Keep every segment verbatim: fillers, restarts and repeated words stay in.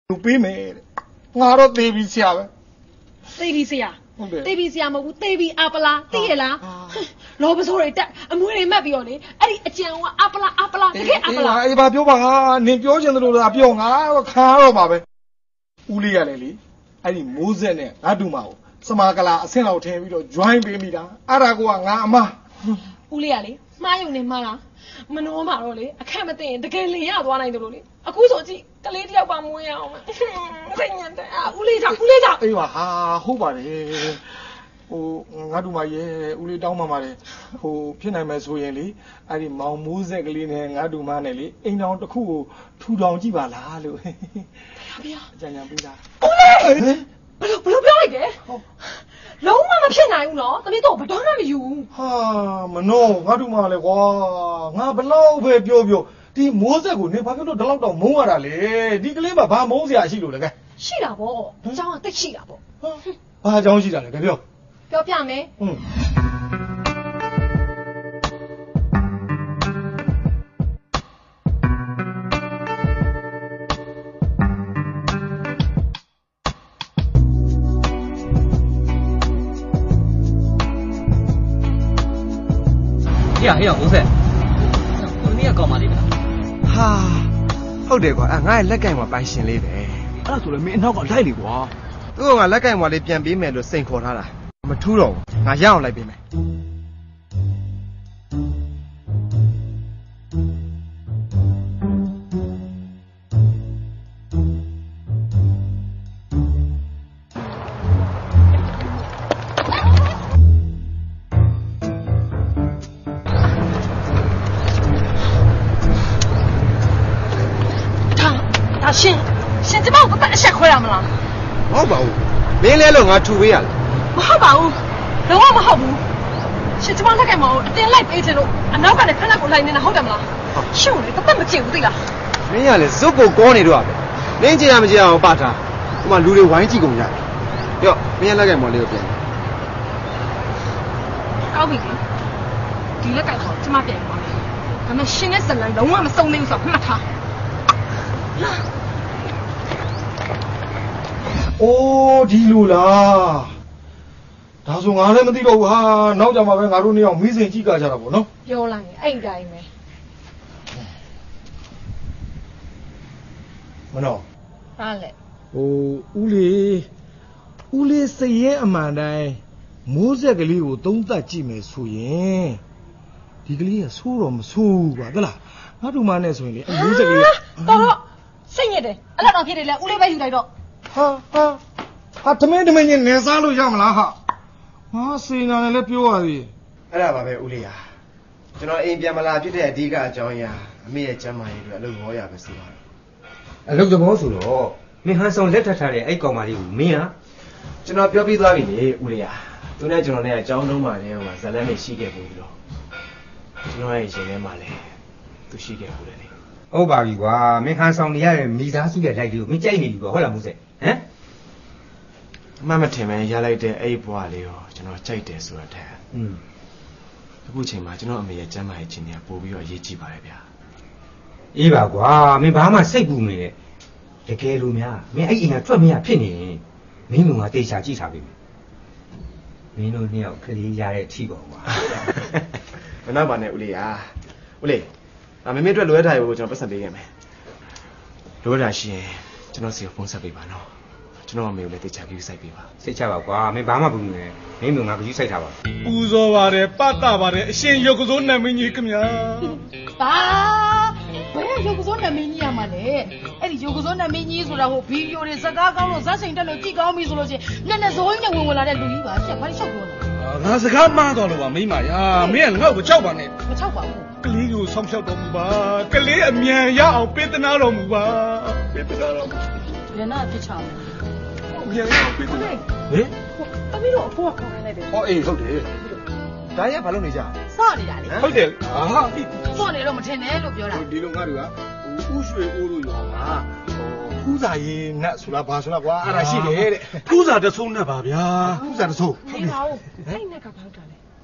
ပေးမယ်ငါတော့သေးပြီဆရာပဲသေပြီဆရာသေပြီဆရာမဟုတ်ဘူးသေပြီအပလာသိရလားလောပစိုးတွေတက်အမွေတွေမှတ်ပြီးတော့လေအဲ့ဒီအကြံကအပလာအပလာတကယ်အပလာအေးဘာပြောပါနင်ပြောချင်တယ်လို့လားပြောငါတော့ခါတော့ပါပဲဦးလေးရတယ်လေအဲ့ဒီမိုးဆက်နဲ့ငါတူမကိုစမာကလာအဆင့်လောက်ထင်းပြီးတော့ join ပေးမိတာအဲ့ဒါကငါအမဦးလေးရလေမှားယုံနေမှားလားမနှောမှာတော့လေအခက်မသိရင်တကယ်လင်ရသွားနိုင်တယ်လို့လေအခုဆိုကြည့်ကလေးတယောက်ပါမွေးရအောင်စိတ်ညစ်တယ်ဦးလေးကြောင့်ဦးလေးကြောင့်အေးပါဟာဟုတ်ပါတယ်ဟိုငါတို့မရဲ့ဦးလေးတောင်းမှပါတယ်ဟိုဖြစ်နိုင်မယ်ဆိုရင်လေအဲ့ဒီမောင်မိုးဆက်ကလေးနဲ့ငါတို့မနဲ့လေအိမ်တော်တစ်ခုကိုထူထောင်ကြည့်ပါလားလို့ဗျာအကြံဉာဏ်ပေးတာဦးလေးဘယ်လိုဘယ်လိုပြောလိုက်တယ်လုံးဝမဖြစ်နိုင်ဘူးနော်သမီးတော့ဘတော်မှမယူဟာမနောငါတို့မလဲကွာငါဘလောက်ပဲပြောပြောဒီမိုးဆက်ကိုနေဘာဖြစ်လို့ဒီလောက်တော့မုန်းရတာလေဒီကလေးမှာဘာမုန်းစရာရှိလို့လဲကဲရှိတာပေါ့အကြောင်းကတိတ်ရှိတာပေါ့ဘာအကြောင်းရှိတာလဲကဲပြောပြောပြမယ်ဟွန်းဟေ့ဟေ့မိုးဆက်ကိုနေရကောင်းပါလိမ့်မယ်ဟာဟုတ်တယ်ကွာအဲငါ့ရဲ့လက်ကင်မှာပိုင်ရှင်လေးပဲအဲ့ဒါဆိုလည်းမင်းအနောက်ကလိုက်လေကွာသူ့ကငါလက်ကင်မှာလေးပြန်ပေးမယ်လို့စိန်ခေါ်ထားတာမထူးတော့ဘူးငါရအောင်လိုက်ပေးမယ်ရှင်ရှင်ကျမကိုပတ်အဆက်ခွဲရမလားမဟုတ်ပါဘူးမင်းလဲလို့ငါထူပေးရလားမဟုတ်ပါဘူးလုံးဝမဟုတ်ဘူးရှင်ကျမလက်ကင်မအောင်အတင်းလိုက်ပေးချင်လို့အနောက်ကလည်းခဏကိုလိုက်နေတာဟုတ်တယ်မလားရှင်ကိုလည်းပတ်မကျင်ဘူးသိလားမင်းကလည်းဇုတ်ကိုကောနေတော့ပဲမင်းကြည့်ရမကြည့်အောင်ပတ်ထားဟိုမှာလူတွေဝိုင်းကြည့်ကုန်ကြတယ်ရော့မင်းလက်ကင်မော်လေးကိုပြန်ကောင်းပြီဒီလက်ကင်ကိုကျမပြန်ပါမယ်ဒါပေမဲ့ရှင်ရဲ့ဇလန်လုံးဝမစုံသေးဘူးဆိုတော့မှတ်ထားအိုးဒီလိုလားဒါဆိုငါလည်းမသိတော့ဘူးဟာနောက်ကြမှာပဲငါတို့နှစ်ယောက်မီးစိန်ကြည့်ကြကြတာပေါ့နော်ပြောလိုက်ရင်အဲ့တိုင်းပဲမနောဟာလေဟိုဦးလေးဦးလေးစရဲအမှန်တိုင်းမိုးဆက်ကလေးကိုသုံးသပ်ကြည့်မယ်ဆိုရင်ဒီကလေးကဆိုးတော့မဆိုးဘူးကွာသလားငါတို့မနဲ့ဆိုရင်လေအမိုးဆက်ကလေးတော့တော့စိတ်ညစ်တယ်အဲ့လောက်တော့ဖြစ်တယ်လေဦးလေးပဲယူလိုက်တော့ဟာဟာဟာတမင်းတမင်းချင်းနေစားလို့ရမလားဟာငါစေနာနဲ့လည်းပြောရသေးအဲ့ဒါပါပဲဦးလေးဟာကျွန်တော်အိမ်ပြန်မလာဖြစ်တဲ့အဓိကအကြောင်းအရာအမေရဲ့ကျမ်းမာရေးအတွက်အလုပ်ဟောရပဲစီပါအလုပ်သဘောဆိုတော့မင်းဟန်ဆောင်လက်ထပ်ထားတဲ့အဲ့ကောင်မလေးကိုမင်းဟာကျွန်တော်ပြောပြသွားပြီလေဦးလေးဟာသူနဲ့ကျွန်တော်နဲ့အကြောင်းလုံးပါနဲ့ဟိုမှာဇလန်းနဲ့ရှိခဲ့ဘူးလို့ကျွန်တော်ရဲ့ရှင်ထဲမှာလည်းသူရှိခဲ့ဘူးလေဟုတ်ပါပြီကွာမင်းဟန်ဆောင်နေရတဲ့မိသားစုရဲ့လိုက်လေးကိုမင်းကြိုက်နေပြီကွာဟုတ်လားမိုးဆက်ဟမ်အမှန်မထင်ပဲရလိုက်တဲ့အဲ့ဘွားလေးကိုကျွန်တော်ကြိုက်တယ်ဆိုတာတဲ့อืมအခုချိန်မှာကျွန်တော်အမေရဲ့ကျမ်းမာရေးခြင်းတွေကပို့ပြီးတော့အရေးကြီးပါတယ်ဗျာအေးပါကွာမင်းဘာမှစိတ်ပူနေတယ်တကယ်လို့များမင်းအဲ့အိမ်ကထွက်မရဖြစ်နေရင်မင်းကတေချာကြည့်ထားပြီမင်းတို့နှစ်ယောက်ကလေးရတဲ့အထီပေါ့ကွာမနောက်ပါနဲ့ဦးလေးဟာဦးလေးအမေမေအတွက်လိုရတာကိုကျွန်တော်ပတ်စံပေးခဲ့မယ်လိုရတာရှိရင်ကျွန်တော်စီကိုဖုန်းဆက်ပေးပါနော်ကျွန်တော်အမေကိုလည်းတေချာကြည့်စိုက်ပေးပါစိတ်ချပါကွာမင်းဘာမှမပူနဲ့မင်းတို့ငါကြည့်စိုက်ထားပါပူဇော်ပါတယ်ပတ်တာပါတယ်အရှင်ရုပ်ကစိုးနာမင်းကြီးခင်ဗျာဘာဘယ်ရုပ်ကစိုးနာမင်းကြီးရမှာလဲအဲ့ဒီရုပ်ကစိုးနာမင်းကြီးဆိုတာဟိုဗီဒီယိုတွေစကားကောင်းလို့ဇက်စိန်တက်လို့ကြည့်ကောင်းပြီဆိုလို့ချင်းနဲ့နဲ့ဇိုးကြီးနဲ့ဝင်ဝင်လာတဲ့လူကြီးပါရှက်ဘာလို့ရှောက်ပြောလဲငါစကားမှားတော့လို့ပါမိမရာမင်းကငါ့ကိုကြောက်ပါနဲ့မကြောက်ပါဘူးကလေးကိုဆောင်းဖြောက်တော်မူပါကလေးအမြန်ရအောင်ပေးသနာတော်မူပါပေးသနာတော်မူရနာပြချောင်းမြန်ရအောင်ပေးသနာဟင်တမီးတို့အဖိုးကခေါ်နေလိုက်တယ်ဟောအေးဟုတ်တယ်ဒါရဘာလုပ်နေကြစော့နေတာလေဟုတ်တယ်ဟာစော့နေတော့မထင်နဲ့လို့ပြောတာဒီလိုငါတို့ကဟိုဥရွှေအိုးလို့ရောမှာဟိုဖူးစာရင်နတ်ဆိုတာဘာဆိုတာကွာအဲ့ဒါရှိတယ်တဲ့ဖူးစာတဆုံးနဲ့ပါဗျာဖူးစာတဆုံးဟုတ်ပြီဟဲ့နက်ကဘာလုပ်တာလဲ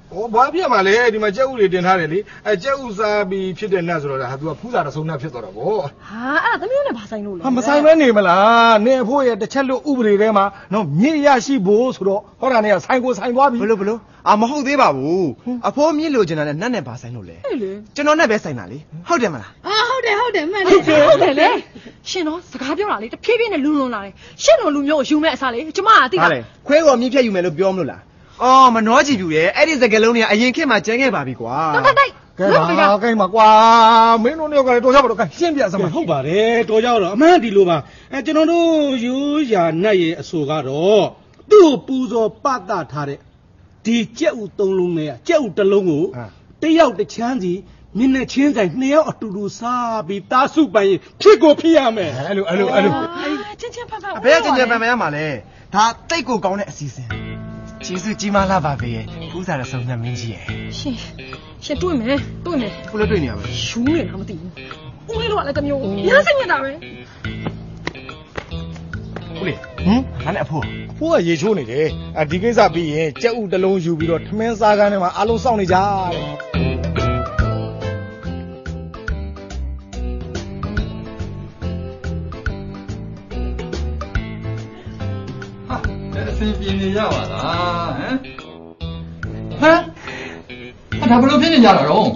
哦，ဘာဖြစ်မှာလဲဒီမှာကြက်ဥတွေတင်ထားတယ်လေအဲကြက်ဥစားပြီးဖြစ်တဲ့နတ်ဆိုတော့ဟာသူကဖူးစာတစ်စုံနတ်ဖြစ်သွားတော့ဗောဟာအဲ့ဒါသမီးတို့နဲ့ဘာဆိုင်လို့လဲဟာမဆိုင်မဲနေမလားနေအဖိုးရဲ့တစ်ချက်လို့ဥပဒေထဲမှာနော်မြင့်ရရှိဖို့ဆိုတော့ဟောတာနဲ့ဆိုင်ကိုဆိုင်သွားပြီဘလို့ဘလို့အာမဟုတ်သေးပါဘူးအဖိုးမြင့်လို့ကျင်တာနဲ့နတ်နဲ့ဘာဆိုင်လို့လဲကျွန်တော်နဲ့ပဲဆိုင်တာလေဟုတ်တယ်မလားအာဟုတ်တယ်ဟုတ်တယ်မှန်တယ်ဟုတ်တယ်လေရှင်တော့စကားပြောတာလေတဖြည်းဖြည်းနဲ့လူလွန်လာတယ်ရှင်တို့လူမျိုးကိုယူမဲ့အစားလေကျမကသိတာဟာလေခွဲတော်မြင့်ဖြတ်ယူမယ်လို့ပြောမလို့လားအော်မနှောကြည့်ပြူရဲ့အဲ့ဒီစကလုံးတွေကအရင်ခေတ်မှာကျန်းခဲ့ပါပြီကွာတိုက်တိုက်ကဲပါကဲမှာကွာမင်းတို့တွေကလည်းတော်ကြပါတော့ကဲရှင်းပြစမ်းပါဟုတ်ပါတယ်တော်ကြတော့အမှန်ဒီလိုပါအဲကျွန်တော်တို့ရိုးရာနတ်ရဲ့အဆိုကတော့သူ့ကိုပူဇော်ပသထားတဲ့ဒီကြက်ဥသုံးလုံးနဲ့ကြက်ဥတစ်လုံးကိုတယောက်တစ်ချမ်းစီမျက်နှာချင်းဆိုင်နှစ်ယောက်အတူတူစားပြီးတားစုပိုင်ဖြစ်ကိုဖြစ်ရမယ်အဲ့လိုအဲ့လိုအဲ့လိုချင်းချင်းဖတ်ဖတ်ဘယ်ကချင်းချင်းပန်ပန်ရမှာလဲဒါတိတ်ကိုကောင်းတဲ့အစီအစဉ်ကျေးဇူးကြီးမားလာပါပဲဖူးစာရဆုံးနဲ့မင်းကြီးရဲ့ရှင်ရှင်တွေ့မယ်တွေ့မယ်ခုလည်းတွေ့နေရပါရှူးနေတာမသိဘူးဦးလေးတို့ကလည်းတမျိုးရမ်းစိတ်ညစ်တာပဲဦးလေးဟမ်ငါနဲ့အဖိုးအဖိုးကရေချိုးနေတယ်အဒီကိစ္စပြီးရင်ကြက်ဥတစ်လုံးယူပြီးတော့ထမင်းစားကန်းထဲမှာအားလုံးစောင့်နေကြတဲ့အဆင်ပြေနေရပါလားဟမ်ဟမ်အဲ့ဒါဘယ်လိုဖြစ်နေကြတာတော့ဟမ်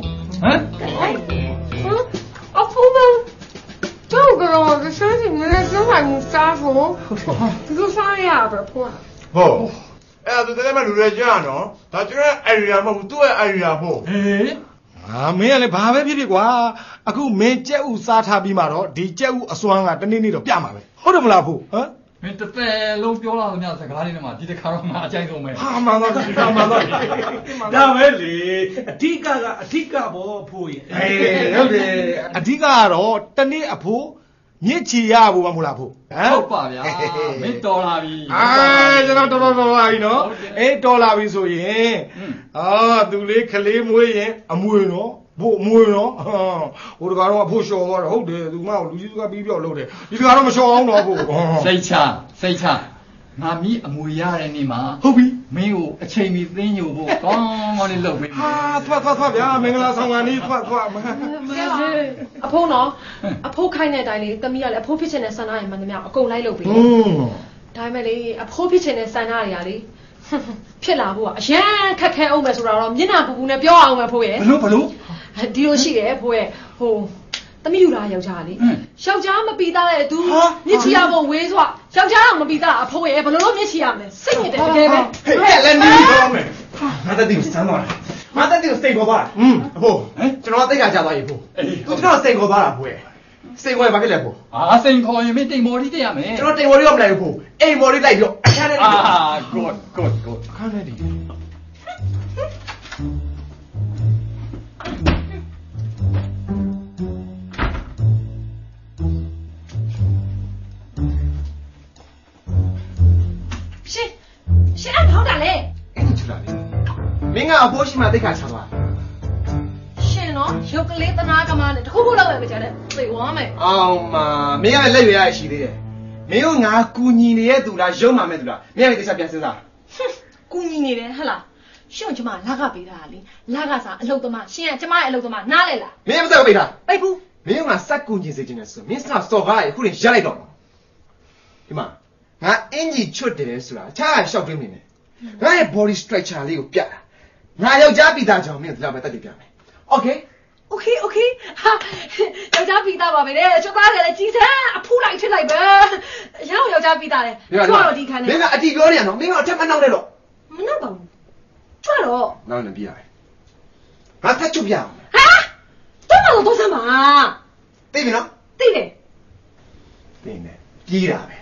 အဖိုးမကျောင်းကတော့ဒီစားစီနည်းနည်းဆုံးမှမစားဖို့ဒီလိုစားရပါဖို့ဟုတ်အဲ့ဒါသူတကယ်မှလူတွေကြားနော်ဒါကျွန်တော်ရဲ့ area မဟုတ်ဘူးသူ့ရဲ့ area ဖို့ဟေးအာမင်းကလည်းဘာပဲဖြစ်ဖြစ်ကွာအခုမင်းကြက်ဥစားထားပြီးမှတော့ဒီကြက်ဥအစွမ်းကတနေ့နေ့တော့ပြမှာပဲဟုတ်တယ်မလားဖို့ဟမ်မင်းတစ်သက်လုံးပြောလာလို့ညစကားလေးနဲ့မှဒီတစ်ခါတော့ငါအကြိုက်ဆုံးပဲဟာမှန်တော့ဒီကမှန်တော့ဒါပဲလေအဓိကကအဓိကဘောဖို့ရဲ့အေးဟုတ်တယ်အဓိကကတော့တနေ့အဖိုးမြစ်ချီရဖို့မဟုတ်လားဖို့ဟမ်ဟုတ်ပါဗျာမင်းတော်လာပြီအာကျွန်တော်တော်တော်တော်လာပြီနော်အေးတော်လာပြီဆိုရင်အာသူလေးခလေးမွေးရင်အမွေနော်ဘို့မွေနော်ဟိုတကတော့အဖို့လျှော်သွားတော့ဟုတ်တယ်သူမကလူကြီးကပြီးပြောက်လုပ်တယ်ဒီတကတော့မလျှော်အောင်တော့ဖို့စိတ်ချစိတ်ချငါမီးအမွေရတဲ့နေ့မှာဟုတ်ပြီမင်းကိုအချိန်မီသိမ်းညို့ဖို့ကောင်းကောင်းလေးလုပ်ပေးမယ်ဟာထွက်ထွက်ထွက်ဗျာမင်္ဂလာဆောင်ကနေထွက်ထွက်အဖိုးနော်အဖိုးခိုင်းတဲ့အတိုင်းလေးတမီးကလည်းအဖိုးဖြစ်ချင်တဲ့ဆန္ဒရမှန်သမျှအကုန်လိုက်လုပ်ပေးอืมဒါပေမဲ့လေအဖိုးဖြစ်ချင်တဲ့ဆန္ဒတွေကလေဖြစ်လာဖို့ကအရန်ခက်ခဲအောင်မယ်ဆိုတာတော့မျက်နှာပူပူနဲ့ပြောအောင်ပဲဖိုးရဲ့ဘလို့ဘလို့ဒီလိုရှိတယ်ဖိုးရဲ့ဟိုတမီးလူလားယောက်ျားလေယောက်ျားမပီသားတဲ့သူမြစ်ချီရဖို့ဝေးစွာယောက်ျားကမပီသားအဖိုးရဲ့ဘယ်လိုလုပ်မြစ်ချီရမလဲစိတ်ညစ်တယ်တကယ်ပဲဟဲ့လည်းနီးတော့မယ်ငါတက်တီကိုစမ်းသွားတာငါတက်တီကိုစိတ်ခေါ်သွားတာอืมအဖိုးကျွန်တော်တိတ်ခါကြသွားပြီဖိုးသူကျွန်တော်စိတ်ခေါ်သွားတာဖိုးရဲ့စိတ်ခေါ်ရင်ဘာဖြစ်လဲဖိုးအာစိန်ခေါ်ရင်မင်းတိမ်မော်လေးတက်ရမယ်ကျွန်တော်တိမ်မော်လေးတော့မလိုက်ဘူးဖိုးအိမ်မော်လေးလိုက်ပြီးတော့အခန်းထဲအာ good good good အခန်းထဲဒီရှင်ရှင်အဲ့ဟုတ်တာလေအဲ့ဒီချလာလေမင်းကအဖိုးရှိမှတိတ်ခါချသွားရှင်နော်ရုပ်ကလေးတနာကမနဲ့တခုခုလောက်ပဲမကြတဲ့သိဝမ်းမယ်အောင်မမင်းကလည်းလက်ရွေရရှိသေးတယ်မင်းကငါကူညီနေတဲ့သူလားရုံမှမဲ့သူလားမင်းကလည်းတိတ်ချပြန်စဉ်းစားကူညီနေတယ်ဟဟလားရှင်ကကျမလာကပေးတာလေလာကစားအလုတ်သမားရှင်ကကျမရဲ့အလုတ်သမားနားလေလားမင်းမစက်ပိတ်တာပိတ်ဘူးမင်းကငါစက်ကူညီစေချင်တယ်ဆိုမင်းစစော်ကားရခုရင်ရက်လိုက်တော့ဒီမှာငါအင်ဂျီချွတ်တယ်ဆိုတာချားရှောက်တွင်းနေတယ်ငါရဲ့ body structure လေးကိုပြတာငါယောက်ျားပိသားကြောင့်မင်းတို့ဒီလောက်ပဲတက်တည်ပြမယ် okay โอเคโอเคဟာယောက်ျားပြီးသားပါပဲလေချက်သားတယ်လေကြီးစမ်းအဖူးလိုက်ထစ်လိုက်ပဲရအောင်ယောက်ျားပြီးသားတယ်ကျွတ်တော့ဒီခန်းနဲ့မင်းကအတီပြောနေရနော်မင်းကအထက်မနောက်နဲ့တော့မနှောက်ပါဘူးကျွတ်တော့နောက်နေပြရတယ်ငါထက်ချုပ်ပြအောင်ဟာတော့မလို့တော့စမ်းပါသိပြီနော်သိတယ်သိနေပြေးတာပဲ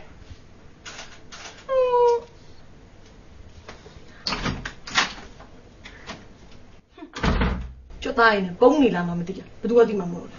ကျွတ်သားရင်ပုံနေလားမမသိဘူးဘယ်သူကသိမှာမဟုတ်ဘူး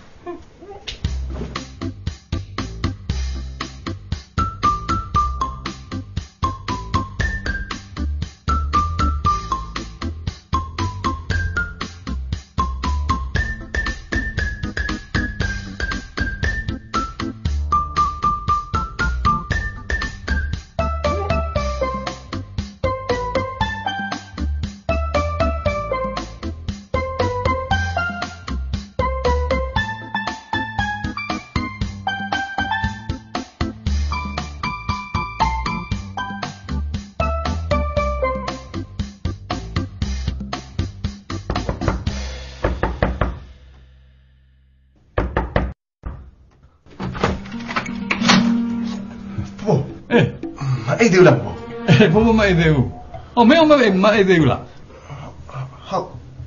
အိတ်သေးလားဘောအေးဘဘမအိတ်သေးဘူးဟောမင်းမအိတ်မအိတ်သေးဘူးလားဟုတ်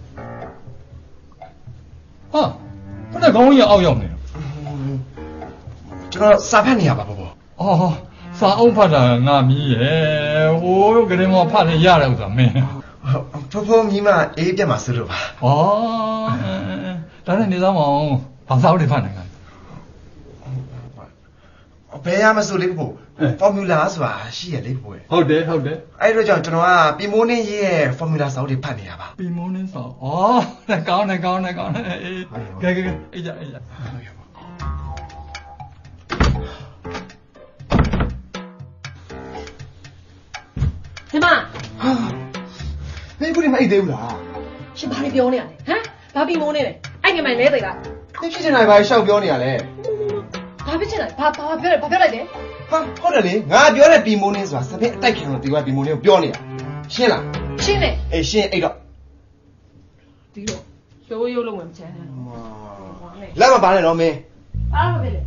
ဟာဘယ်နဲ့ခေါင်းကြီးအောက်ရောက်နေကျွန်တော်စာဖတ်နေရပါဘောအော်စာအုပ်ဖတ်တာငါမြည်ရဲ့ဟိုးကလေးမဖတ်နေရတယ်ဥစ္စာမင်းဖိုးဖိုးမြည်မအေးပြတ်မှာစိုးလို့ပါဩဒါနဲ့နေသားမအောင်ဘာသာတွေဖတ်နိုင်လဲဘယ်ရမစိုးလေးဖို့ဖော်မြူလာဆိုတာရှိရလေးဖို့ဟုတ်တယ်ဟုတ်တယ်အဲ့တော့ကြောင့်ကျွန်တော်ကပီမိုးနင်းရေးရဲ့ဖော်မြူလာစာအုပ်တွေဖတ်နေတာပါပီမိုးနင်းစာဩကောင်းတယ်ကောင်းတယ်ကောင်းတယ်အေးကဲကဲကဲအေးကြအေးကြဒီမှာမင်းခုဒီမအိတ်သေးဘူးလားရှင်ဘာတွေပြောနေရလဲဟမ်ဘာပီမိုးနေလဲအဲ့ငယ်မလဲသေးလားသိဖြစ်နေတာဘာရှောက်ပြောနေရလဲဘာဖြစ်ချင်လဲဘာဘာပြောလဲဘာပြောလိုက်လဲဟာဟုတ်တယ်လေငါပြောတဲ့ပီမိုးနင်းဆိုတာစပင်းအတိုက်ခံလို့ဒီကပီမိုးနင်းကိုပြောနေတာရှင်းလားရှင်းတယ်အေးရှင်းအိတ်တော့ဒီတော့ရိုးရိုးလုံးဝင်မချမ်းနဲ့လက်မပါနဲ့တော့မင်းအားမဖြစ်လေ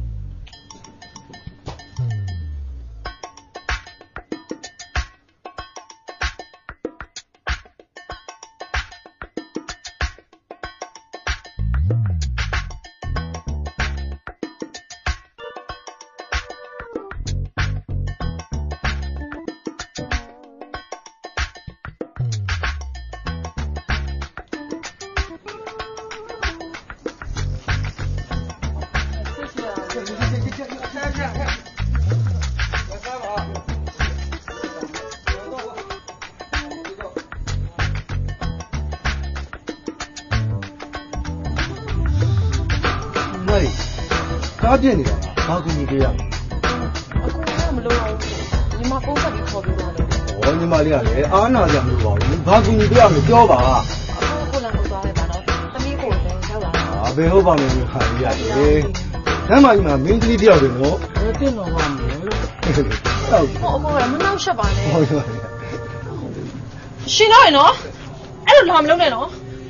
ကားပြည့်နေတာဘာကူညီပေးရမလဲအခုကမလို့အောင်ညီမပုံစံပြီးခေါ်ပြီးတော့လို့ဩညီမလေးကလည်းအားနာကြမလို့ပါဘူးဘာကူညီပေးရမလဲပြောပါအခုကိုလည်းမသွားလိုက်ပါတော့သမီးကိုလည်းရောက်လာအာဘယ်ဟုတ်ပါမလဲခါကြီးရတယ်ဆမ်းမကြီးမှာမင်းကလေးတယောက်တည်းနော်ဘယ်တင်တော့မှာမလဲလို့တောက်ဟောအမေကမနှောက်ရှက်ပါနဲ့ဟုတ်ပါဘူးရှင်တော့ရနော်အဲ့လိုလာမလုပ်နဲ့နော်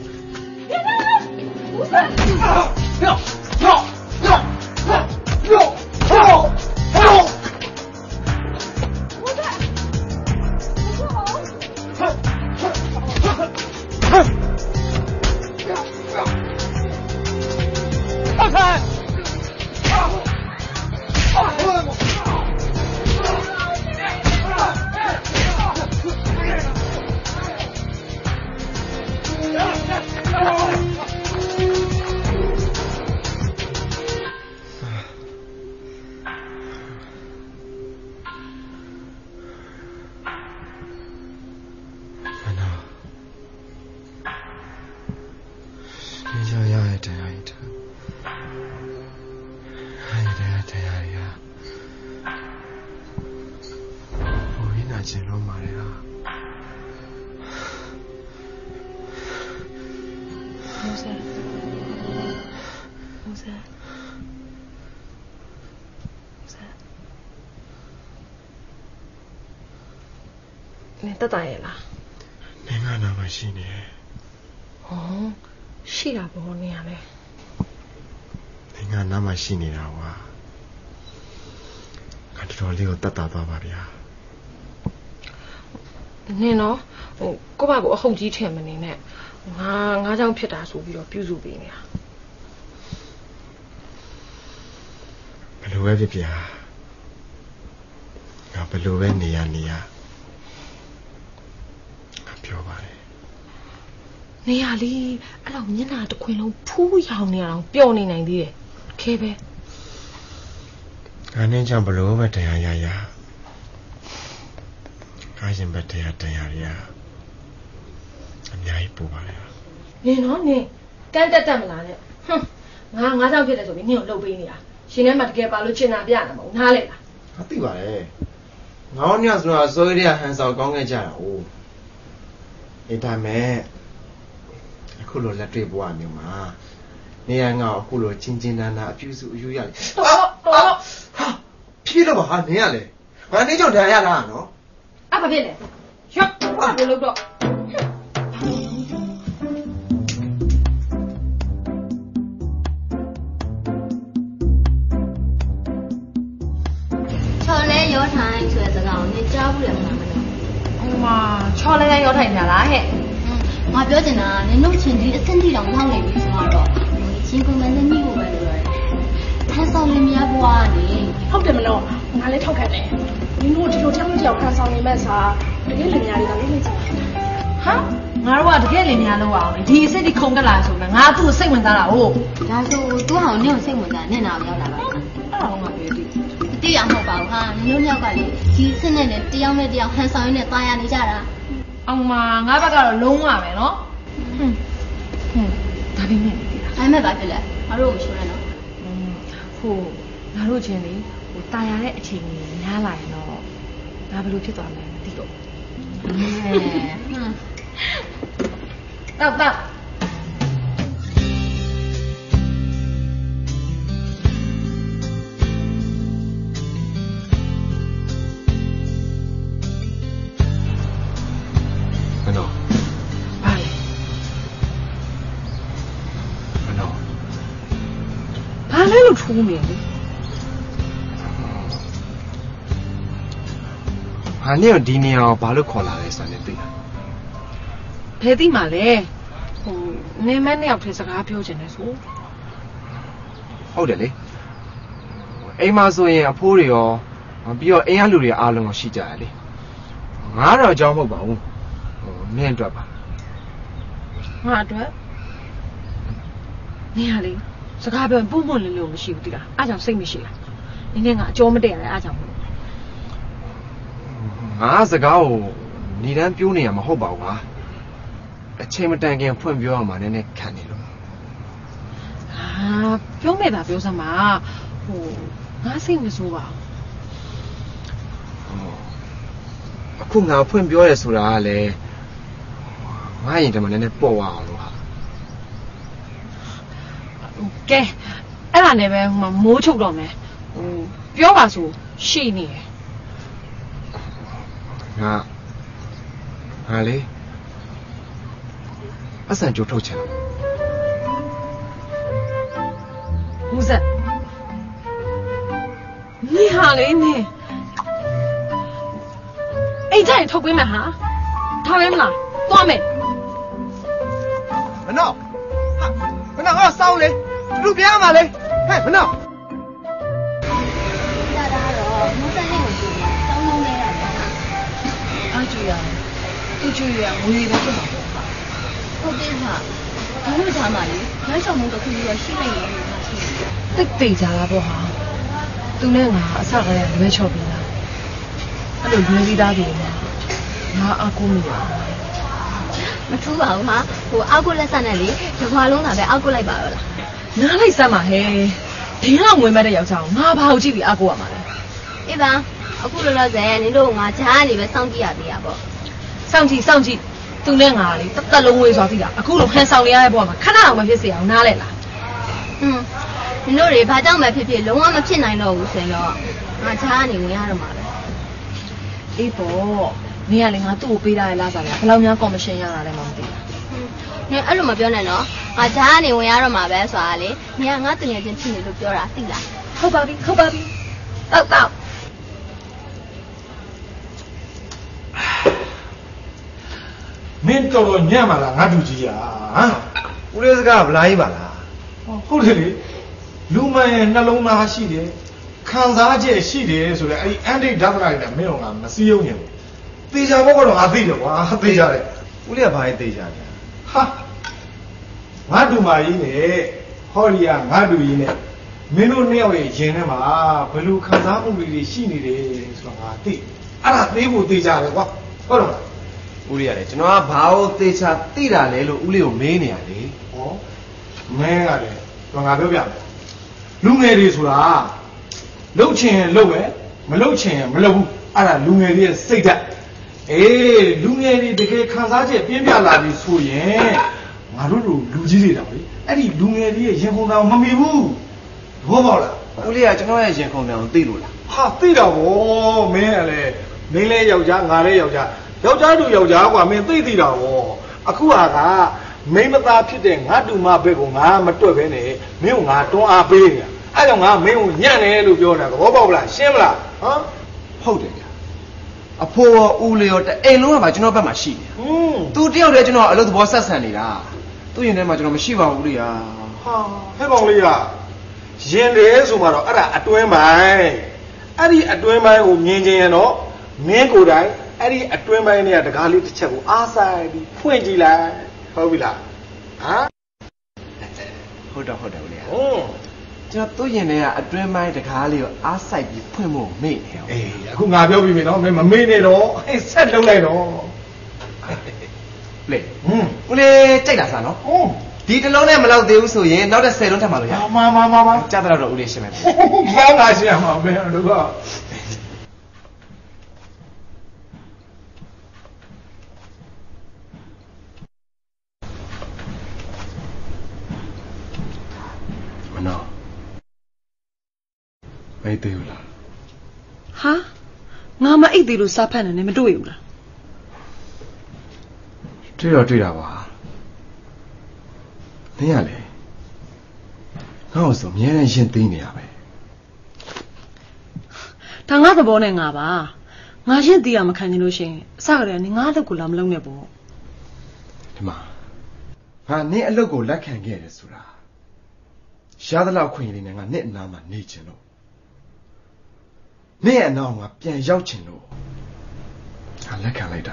ဦးစံပြောပြောပြောပြောပြောတက်တာရဲ့လားနင်ကနာမရှိနေဟောရှိတာဘောနေရလဲနင်ကနာမရှိနေတာကွာငါတော်တော်လေးကိုတတ်တာသွားပါဗျာနင်တော့ဟိုကိုယ့်ဘာကိုအဟုတ်ကြီးထင်မနေနဲ့ငါငါးချောင်းဖြစ်တာဆိုပြီးတော့ပြုစုပေးနေတာဘယ်လိုပဲဖြစ်ဖြစ်ငါဘယ်လိုပဲနေရနေရပြောပါတယ်နေရလီအဲ့လောက်မျက်နှာတစ်ခွင်လုံးဖူးရောင်နေအောင်ပျော်နေနိုင်သေးတယ်ခဲပဲငါနဲ့ကြောင့်ဘလို့ပဲတရားရရကားရင်ပဲတရားတရားရအများကြီးပူပါလေနင်တော့နင်ကန်းတက်တက်မလားနဲ့ဟွန်းငါငါးချောင်းဖြစ်တယ်ဆိုပြီးနင်ကိုလှုပ်ပေးနေတာရှင်ထဲမှာတကယ်ပါလို့ချင်တာပြတာမဟုတ်နားလေလားဟာသိပါတယ်ငေါင်းညဆိုတာစိုးရရဟန်ဆောင်ကောင်းခဲ့ကြတာ哦အေးဒါမဲ့အခုလိုလက်တွေ့ဘဝမျိုးမှာနေရငါအခုလိုချင်းချင်းနာနာအပြုစုအယူရတယ်တော်တော်ဟာဖြည်းတော့ဟာနေရလေငါနေကြောင့်တန်ရတာနော်အဲ့ဘာဖြစ်လဲရော့ဘာလို့လို့တော့ချော်လဲရောထိုင်ဆိုတဲ့စကားကိုနင်ကြားဘူးလေမမနော်ဟိုမှာချော်လဲလဲရောက်ထိုင်ကြလားဟဲ့ငါပြောချင်တာနင်တို့ချင်းဒီအဆင့်ထိတောင်ရောက်နေပြီဆိုတော့ချင်းကုန်မယ်နဲ့ညှိဖို့ပဲလို့ရတယ်ဟန်ဆောင်နေမြတ်ဘွားနေဟုတ်တယ်မလို့ငါလည်းထောက်ခံတယ်နင်တို့ဒီလိုတောင်းကြောင်ဟန်ဆောင်နေမဲ့စားတကယ်လင်များတွေကလည်းနေကြတာဟာငါတို့ကတကယ်လင်များလို့အောင်ဒီအစ်စ်ဒီခုံတက်လာဆိုတော့ငါသူ့ကိုစိတ်ဝင်စားတာဟုတ်ဒါဆိုသူ့ဟောင်းနင့်ကိုစိတ်ဝင်စားနင့်နာရောက်လာပါအဲ့ဒါတော့ငါပြောသေးတိရမဟုတ်ပါဘူးဟာနင်တို့ယောက်ကလေဒီအစ်စ်နဲ့တယောက်နဲ့တယောက်ဟန်ဆောင်ရင်းနဲ့တာယာနေကြတာအောင်မငါဘက်ကတော့လုံးဝပဲနော်ဟွန်းဟွန်းဒါပေမဲ့ဒါပေမဲ့ဘာဖြစ်လဲငါတို့ကိုရှင်းရနော်ဟိုငါတို့ချင်းလေဟိုတာယာတဲ့အချိန်ကြီးညားလာရင်တော့ငါဘယ်လိုဖြစ်သွားမလဲမသိတော့ဟွန်းတောက်တောက်မနော်ဘာလဲမနော်ဘာလဲလို့ထိုးနေလဲဟာနေဒီနေရာကိုဘာလို့ခေါ်လာလဲဆိုတာလည်းသိလားဘယ်သိမှာလဲဟိုနေမနဲ့ရောက်တဲ့စကားပြောချင်တယ်ဆိုဟုတ်တယ်လေအိမ်မှာဆိုရင်အဖိုးတွေရောပြီးတော့အိမ်ကလူတွေအားလုံးကိုရှိကြတယ်လေငါတော့အကြောင်းမဟုတ်ပါဘူးဟိုမင်းအတွက်ပါငါအတွက်နေရလေစကားပြောပုံပုံလေးလေးမရှိဘူးတိလားအားကြောင့်စိတ်မရှိလားနင်းနဲ့ငါအကျော်မတည့်ရတယ်အားကြောင့်ငါစကားကိုနေတန်းပြိုးနေရမှာမဟုတ်ပါဘူးကွာအချိန်မတန်ခင်ဖွင့်ပြောရမှာနည်းနည်းခံနေလို့ဟာပြောမဲ့တာပြောစမ်းပါဟိုငါစိတ်မဆိုးပါဘူးအခုငါဖွင့်ပြောရဲဆိုတာကလည်းငါရင်တမနည်းနည်းပေါ်အောင်လို့ဟာကဲအဲ့ဒါနဲ့ပဲဟိုမှာမိုးချုပ်တော့မယ်ဟိုပြောပါဆိုရှိနေတယ်ငါငါလေအဆန်ကြိုးထုတ်ချင်တယ်ဦးဇက်နေဟာလေနေအိတ်တိုင်းထုတ်ပေးမယ်ဟာထားရဲမလားသွားမယ်မနော်မနော်ငါစောင်းလေလူပြားမှာလေဟဲ့မနော်ရတာတော့မစနဲ့ကိုကြည့်တာတောင်းလုံးလေးရတယ်အားကြည့်ရသူကြည့်ရငွေပဲဖြစ်မှာဟုတ်တယ်ဟာဘာလို့ထားမှာလဲနောက်ဆောင်မှုတစ်ခုရရှိနေတယ်လို့ရှိတယ်တိတ်တိတ်ကြလားပေါ့ဟာသူနဲ့ငါအဆကလည်းလွဲချော်ပြီးလားအဲ့လိုလွဲပြီးသားပြီမှာငါအကူမိပါမထူးပါဘူးဟာဟိုအောက်ကိုလက်ဆက်နဲ့လေဒီခွာလုံးလာပဲအောက်ကိုလိုက်ပါတော့လားနားလိုက်စမ်းပါဟဲ့ဒီလောက်ငွေမဲ့တဲ့ယောက်ျားကိုငါဘာကိုကြည့်ပြီးအကူရမှာလဲအေးပါအခုလောလောဆယ်နင်တို့ငါဂျားကနေပဲစောင့်ကြည့်ရသေးရပေါ့စောင့်ကြည့်စောင့်ကြည့်သူနဲ့ငါလေတသက်လုံးဝေးစွာသိတာအခုလိုဟန်ဆောင်နေရတဲ့ဘဝမှာခဏအောင်မဖြစ်စေအောင်နားလဲလားဟွန်းနင်တို့တွေဘာကြောင့်မှဖြစ်ဖြစ်လုံးဝမဖြစ်နိုင်တော့ဘူးဆိုရင်တော့ငါဂျားကနေဝင်ရတော့မှာပဲအေးပေါ့နေရလေငါသူ့ကိုပေးထားရလားဆိုတာဘယ်လောက်များကော်မရှင်ရတာလဲမသိဘူးနင်အဲ့လိုမပြောနဲ့နော်ငါဂျားကနေဝင်ရတော့မှာပဲဆိုတာလေနင်ကငါတငယ်ချင်းဖြစ်နေလို့ပြောတာသိလားဟုတ်ပါပြီဟုတ်ပါပြီတောက်တောက်မင်းတော်တော်ညံ့ပါလားငါတူကြီးอ่ะဟမ်ဦးလေးစကားဗလားကြီးပါလားဟုတ်တယ်လေလူမှန်ရဲ့နှလုံးသားရှိတယ်ခံစားချက်ရှိတယ်ဆိုတော့အဲ့ဒီအန်တိဓာတ်လိုက်တာမင်းတို့ကမစည်းရုံးရင်သေချာဘောကတော့ငါသိတယ်ကွာသေချာတယ်ဦးလေးကဘာလဲသေချာလဲဟာငါတူမကြီးနဲ့ဟောရီယာငါတူကြီးနဲ့မင်းတို့နှစ်ယောက်ရဲ့ရင်ထဲမှာဘယ်လိုခံစားမှုတွေရှိနေတယ်ဆိုတော့ငါသိအဲ့ဒါသိဖို့သေချာတယ်ကွာဟုတ်တော့ဦးလေးရတယ်ကျွန်တော်ကဘာလို့သေချာသိတာလဲလို့ဦးလေးကိုမေးနေရလေဟောမင်းကလည်းတော့ငါပြောပြမယ်လူငယ်တွေဆိုတာလှုပ်ချင်လှုပ်ပဲမလှုပ်ချင်မလှုပ်ဘူးအဲ့ဒါလူငယ်တွေရဲ့စိတ်ဓာတ်အေးလူငယ်တွေတကယ်ခံစားချက်ပြင်းပြလာပြီဆိုရင်ငါတို့လူလူကြီးတွေတောင်လေအဲ့ဒီလူငယ်တွေရဲ့ရင်ခုန်တာမမီဘူးဘောပေါက်လားဦးလေးကကျွန်တော်ရဲ့ရင်ခုန်တာကိုသိလို့လားဟာသိတာဗောမင်းကလည်းမင်းလည်းယောက်ျားငါလည်းယောက်ျားယောက်ျားတူယောက်ျားကွာမင်းသိသိတာဗောအခုဟာကမိမသားဖြစ်တဲ့ငါတူမဘက်ကငါမတွက်ပဲနဲ့မင်းကငါတွန်းအားပေးနေတာအဲ့ကြောင့်ငါမင်းကိုညံ့တယ်လို့ပြောတာသဘောပေါက်လားရှင်းမလားဟမ်ဟုတ်တယ်ဗျာအဖိုးရောဦးလေးရောတအိမ်လုံးကမှကျွန်တော်ဘက်မှာရှိနေ။သူတယောက်တည်းကျွန်တော်အလုပ်သဘောဆက်ဆံနေတာ။သူ့ရင်ထဲမှာကျွန်တော်မရှိပါဘူးလေဟာ။ဟာဟဲ့ကောင်လေးကရင်တယ်ဆိုမှတော့အဲ့ဒါအတွင်းပိုင်းအဲ့ဒီအတွင်းပိုင်းကိုမြင်ချင်းရတော့မင်းကိုယ်တိုင်အဲ့ဒီအတွင်းပိုင်းတွေကတကားလေးတစ်ချက်ကိုအားဆိုင်ပြီးဖွင့်ကြည့်လိုက်ဟုတ်ပြီလားဟမ်ဟုတ်တော့ဟုတ်တယ်ဦးလေးဟုတ်ကျွန်တော်သူ့ရင်ထဲကအတွင်းပိုင်းတကားလေးကိုအားဆိုင်ပြီးဖွင့်ဖို့မေ့နေအောင်အေးအခုငါပြောပြီးပြီနော်မင်းမမေ့နေတော့အေးဆက်လုံးလိုက်တော့လေဟွန်းဦးလေးကြိုက်တာစားနော်ဟုတ်ဒီတစ်လုံးနဲ့မလောက်သေးဘူးဆိုရင်နောက်တဲ့ဆယ်လုံးထပ်မှလို့ရမှာမှာမှာမှာကြားတော့တော့ဦးလေးရှင်းမယ်ဘာငါရှင်းရမှာမင်းတို့ကမနောမေးသေးဘူးလားဟာငါမအိတ်သေးလို့စားဖက်နေနေမတွေ့ဘူးလားတွေ့တော့တွေ့တာပါနင်းရလေငါ့ကိုဆိုအများနဲ့ရှင်းသိနေရပဲဒါငါသဘောနဲ့ငါပါငါရှင်းသိရမခံနေလို့ရှိရင်အစကတည်းကငါအလုပ်ကိုလာမလုပ်နဲ့ပေါ့ဒီမှာငါနင်းအလုပ်ကိုလက်ခံခဲ့တယ်ဆိုတာရသလောက်ခွင့်ရည်နဲ့ငါနင့်အနားမှာနေချင်လို့နင့်ရဲ့အနားကိုငါပြန်ရောက်ချင်လို့ငါလက်ခံလိုက်တာ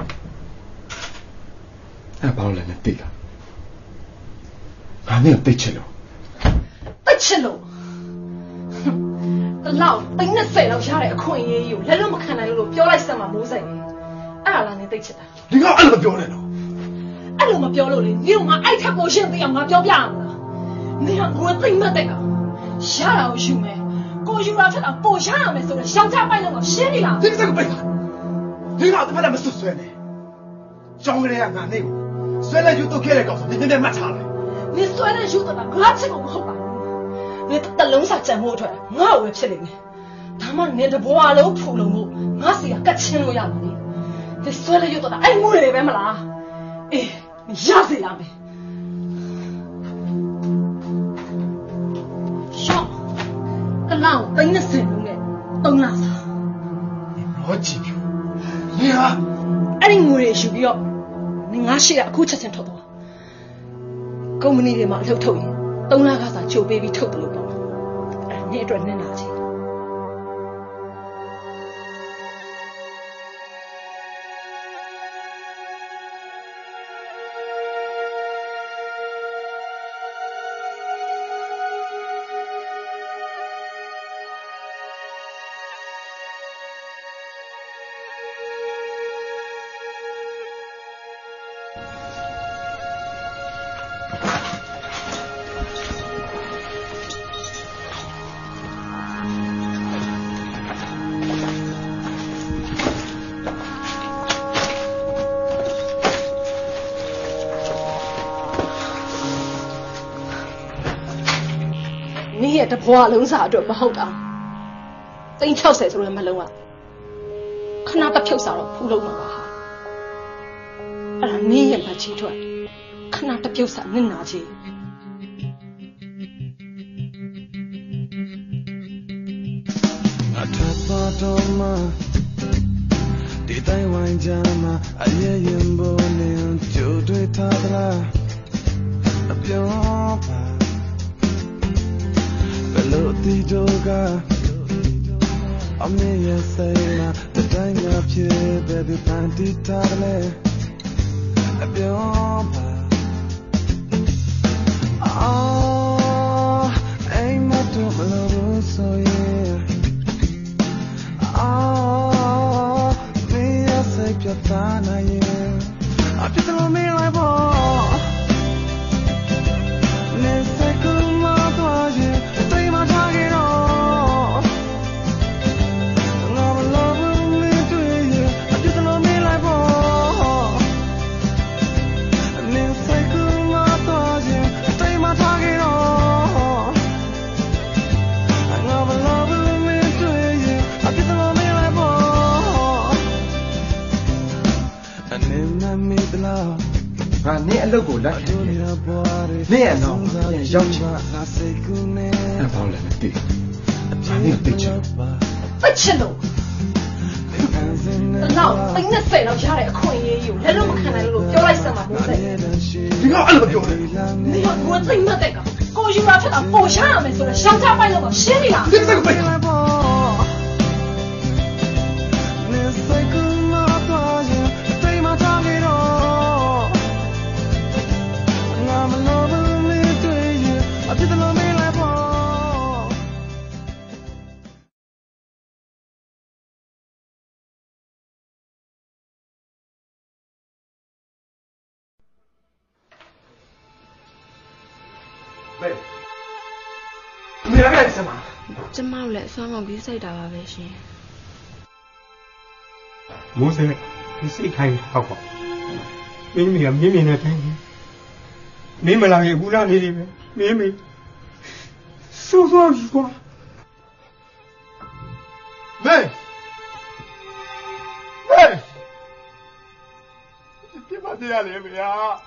အဲ့ဘာလို့လဲနဲ့သိလားငါနင့်ကိုသိချင်လို့သိချင်လို့တလောက်သိန်းနဲ့ဆယ်လောက်ရတဲ့အခွင့်အရေးကြီးကိုလက်လွတ်မခံနိုင်လို့ပြောလိုက်စမ်းမှာမိုးစိတ်အဲ့ဒါလားနင်သိချင်တာဒီကအဲ့လိုပြောနေတော့အဲ့လိုမပြောလို့လေနင်ကငါအဲ့ထက်ကိုရှင်းသိအောင်ငါပြောပြရမှာနင်ကငွေသိမ့်မတဲ့ကောင်ရတာကိုယူမယ်ကိုယူတာထက်တော့ကိုရရမယ်ဆိုတော့ရှောင်ချပိုက်လို့ရှင်းနေလားဒီကစကပိတ်တာဒီကတပတ်မစွဆွဲနေကြောင်းကလေးကငါနေကိုဆွဲလိုက်ယူတော့ခဲ့တဲ့ကောင်ဆိုနင်းနေမှတ်ထားလိုက်နင်ဆွဲတဲ့ယူတော့ငါချစ်ကိုမဟုတ်ပါဘူးနင်တလုံးစာကြံမှုအထွက်ငါ့ကိုပဲဖြစ်နေတယ်ဒါမှနင်တဘွားလုံးဖူလုံးဖို့ငါစီကကတ်ချင်းလို့ရပါလေဒီဆွဲလိုက်ယူတော့အဲ့ငွေတွေပဲမလားအေးရစေရမယ်တလောက်သိန်းနဲ့ဆင်လုံးနဲ့သုံးလစာရောကြည့်ပြနေဟာအဲ့ဒီငွေတွေယူပြီးတော့နင်ငါရှိရအခုချက်ချင်းထုတ်တော့ကုမ္ပဏီတွေမှာအလုပ်ထုတ်ရင်သုံးလကစားချိုးပေးပြီးထုတ်တယ်လို့ပေါ့အဲ့နင်အတွက်နင်လာချင်တဘွားလုံးစာအတွက်မဟုတ်တာသိန်း၆၀ဆိုရင်မလုံးอ่ะခဏတစ်ဖြုတ်စာတော့ဖူးလုံးမှာပါဟာအဲ့ဒါနင်းရဲ့မချီထွက်ခဏတစ်ဖြုတ်စာနင့်နာချီအထပ်ပါတော့မှဒီတိုင်းဝိုင်းကြမှာအရေးရင်ပေါ်နေကြိုတွေ့ထားသလားအပြောပါလို့ဒီတော့ကအမေရဲ့စိတ်မှာတတိုင်းကဖြစ်တဲ့ဒီပန်တီထားတယ်အပြောပါအော်အိမ်မတော်မလို့ဆိုရင်အော်မေးရစိတ်ပြတ်သားနိုင်ရင်အပြစ်လို့မင်းလိုက်ဖို့နေစိတ်ကမှတော့ရင်ငါနင့်အလုပ်ကိုလက်ခံတယ်နင့်ရဲ့နောင်ပြန်ရောက်ချင်အဲ့ဘာလဲမသိငါနင့်သိချင်သိချင်လို့那真的废了家里困也有，连路看来路叫来什么不是？ 你看俺那叫的， 你要我真没得个，高兴了吃到包下面说的，小家摆了到心里了。 这个这个不行。 喂，你来干什么？ ကျမတို့လည်းအစွမ်းကုန်ပြီးစိတ်တာပါပဲရှင်မိုးစဲဒီစိတ်ခိုင်းဟောက်ပေါ့မင်းမီကမြင်းမြင်းနဲ့တိုင်းမင်းမလာရင်ဘူးလားနေနေပဲမင်းမီစိုးစိုးယူကွာ喂，喂，你别把这样来没呀？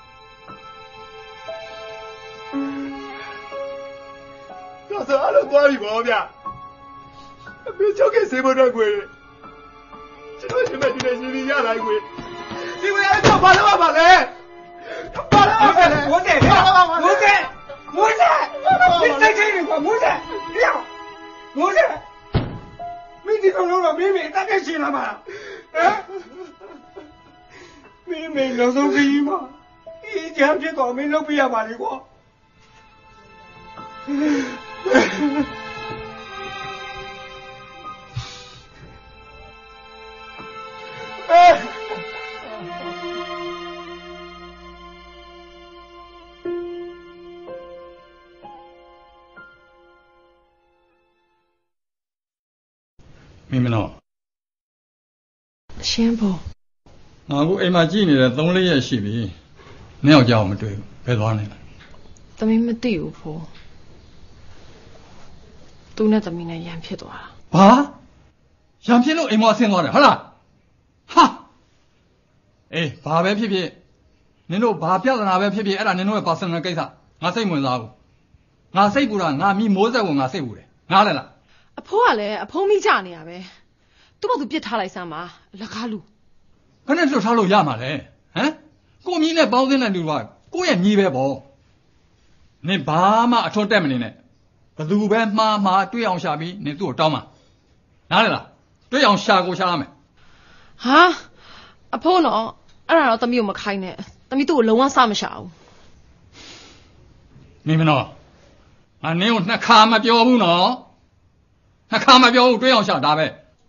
到时候俺们管理不的，别交给谁不掌柜的，这东西买进来心里下来贵，因为俺叫把他爸爸来，把他爸爸来， 我在，我在，我在，你在这里吧，我在，呀，我在。没地方弄了，妹妹大概行了吧？啊，妹妹老手可以吗？一天别搞，没老不要把你过。哎。 明白了。 ရှင်ဘုံငါကအိမ်မှာကြည့်နေတဲ့သုံးလေးရက်ရှိပြီ။နှစ်ယောက်ကြောင်မတွေ့ဘူး။ဘယ်သွားနေလဲသမီးမသိဘူးဖိုးသူနဲ့သမီးနဲ့ရန်ဖြစ်သွားတာ။ဘာ။ရံဖြစ်လို့အိမ်မောဆင်းသွားတယ်ဟုတ်လား။ဟာ။အေးဘာပဲဖြစ်ဖြစ်နင်တို့ဘာပြဿနာပဲဖြစ်ဖြစ်အဲ့ဒါနင်တို့ရဲ့ personal ကိစ္စငါစိတ်ဝင်စားဘူး။ငါစိတ်ပူတာငါမိမိုးဆက်ကိုငါစိတ်ပူတယ်။ငါလည်းလားအဖိုးကလည်းအဖုံးမိကြနေရပဲသူ့ဘာသူပြစ်ထားလိုက်စမ်းပါလက်ကားလူခနဲ့လွတ်ထားလို့ရမှာလဲဟမ်ကိုမြီးနဲ့ပေါင်းသင်းတဲ့လူကကိုယ့်ရဲ့မြီးပဲပေါ့နင်ဘာမှအထွတ်တက်မနေနဲ့ဘသူပဲမှားမှားတွေ့အောင်ရှာပြီးနင်သူ့ကိုတောင်းမှာနားလေလားတွေ့အောင်ရှာကိုရှာရမယ်ဟာအဖိုးတော့အဲ့ဒါတော့သမီးကိုမခိုင်းနဲ့သမီးသူ့ကိုလုံးဝစမရှာဘူးမင်းမနော်ငါနင်းကိုနှစ်ခါမပြောဘူးနော်နှစ်ခါမပြောဘူးတွေ့အောင်ရှာဒါပဲ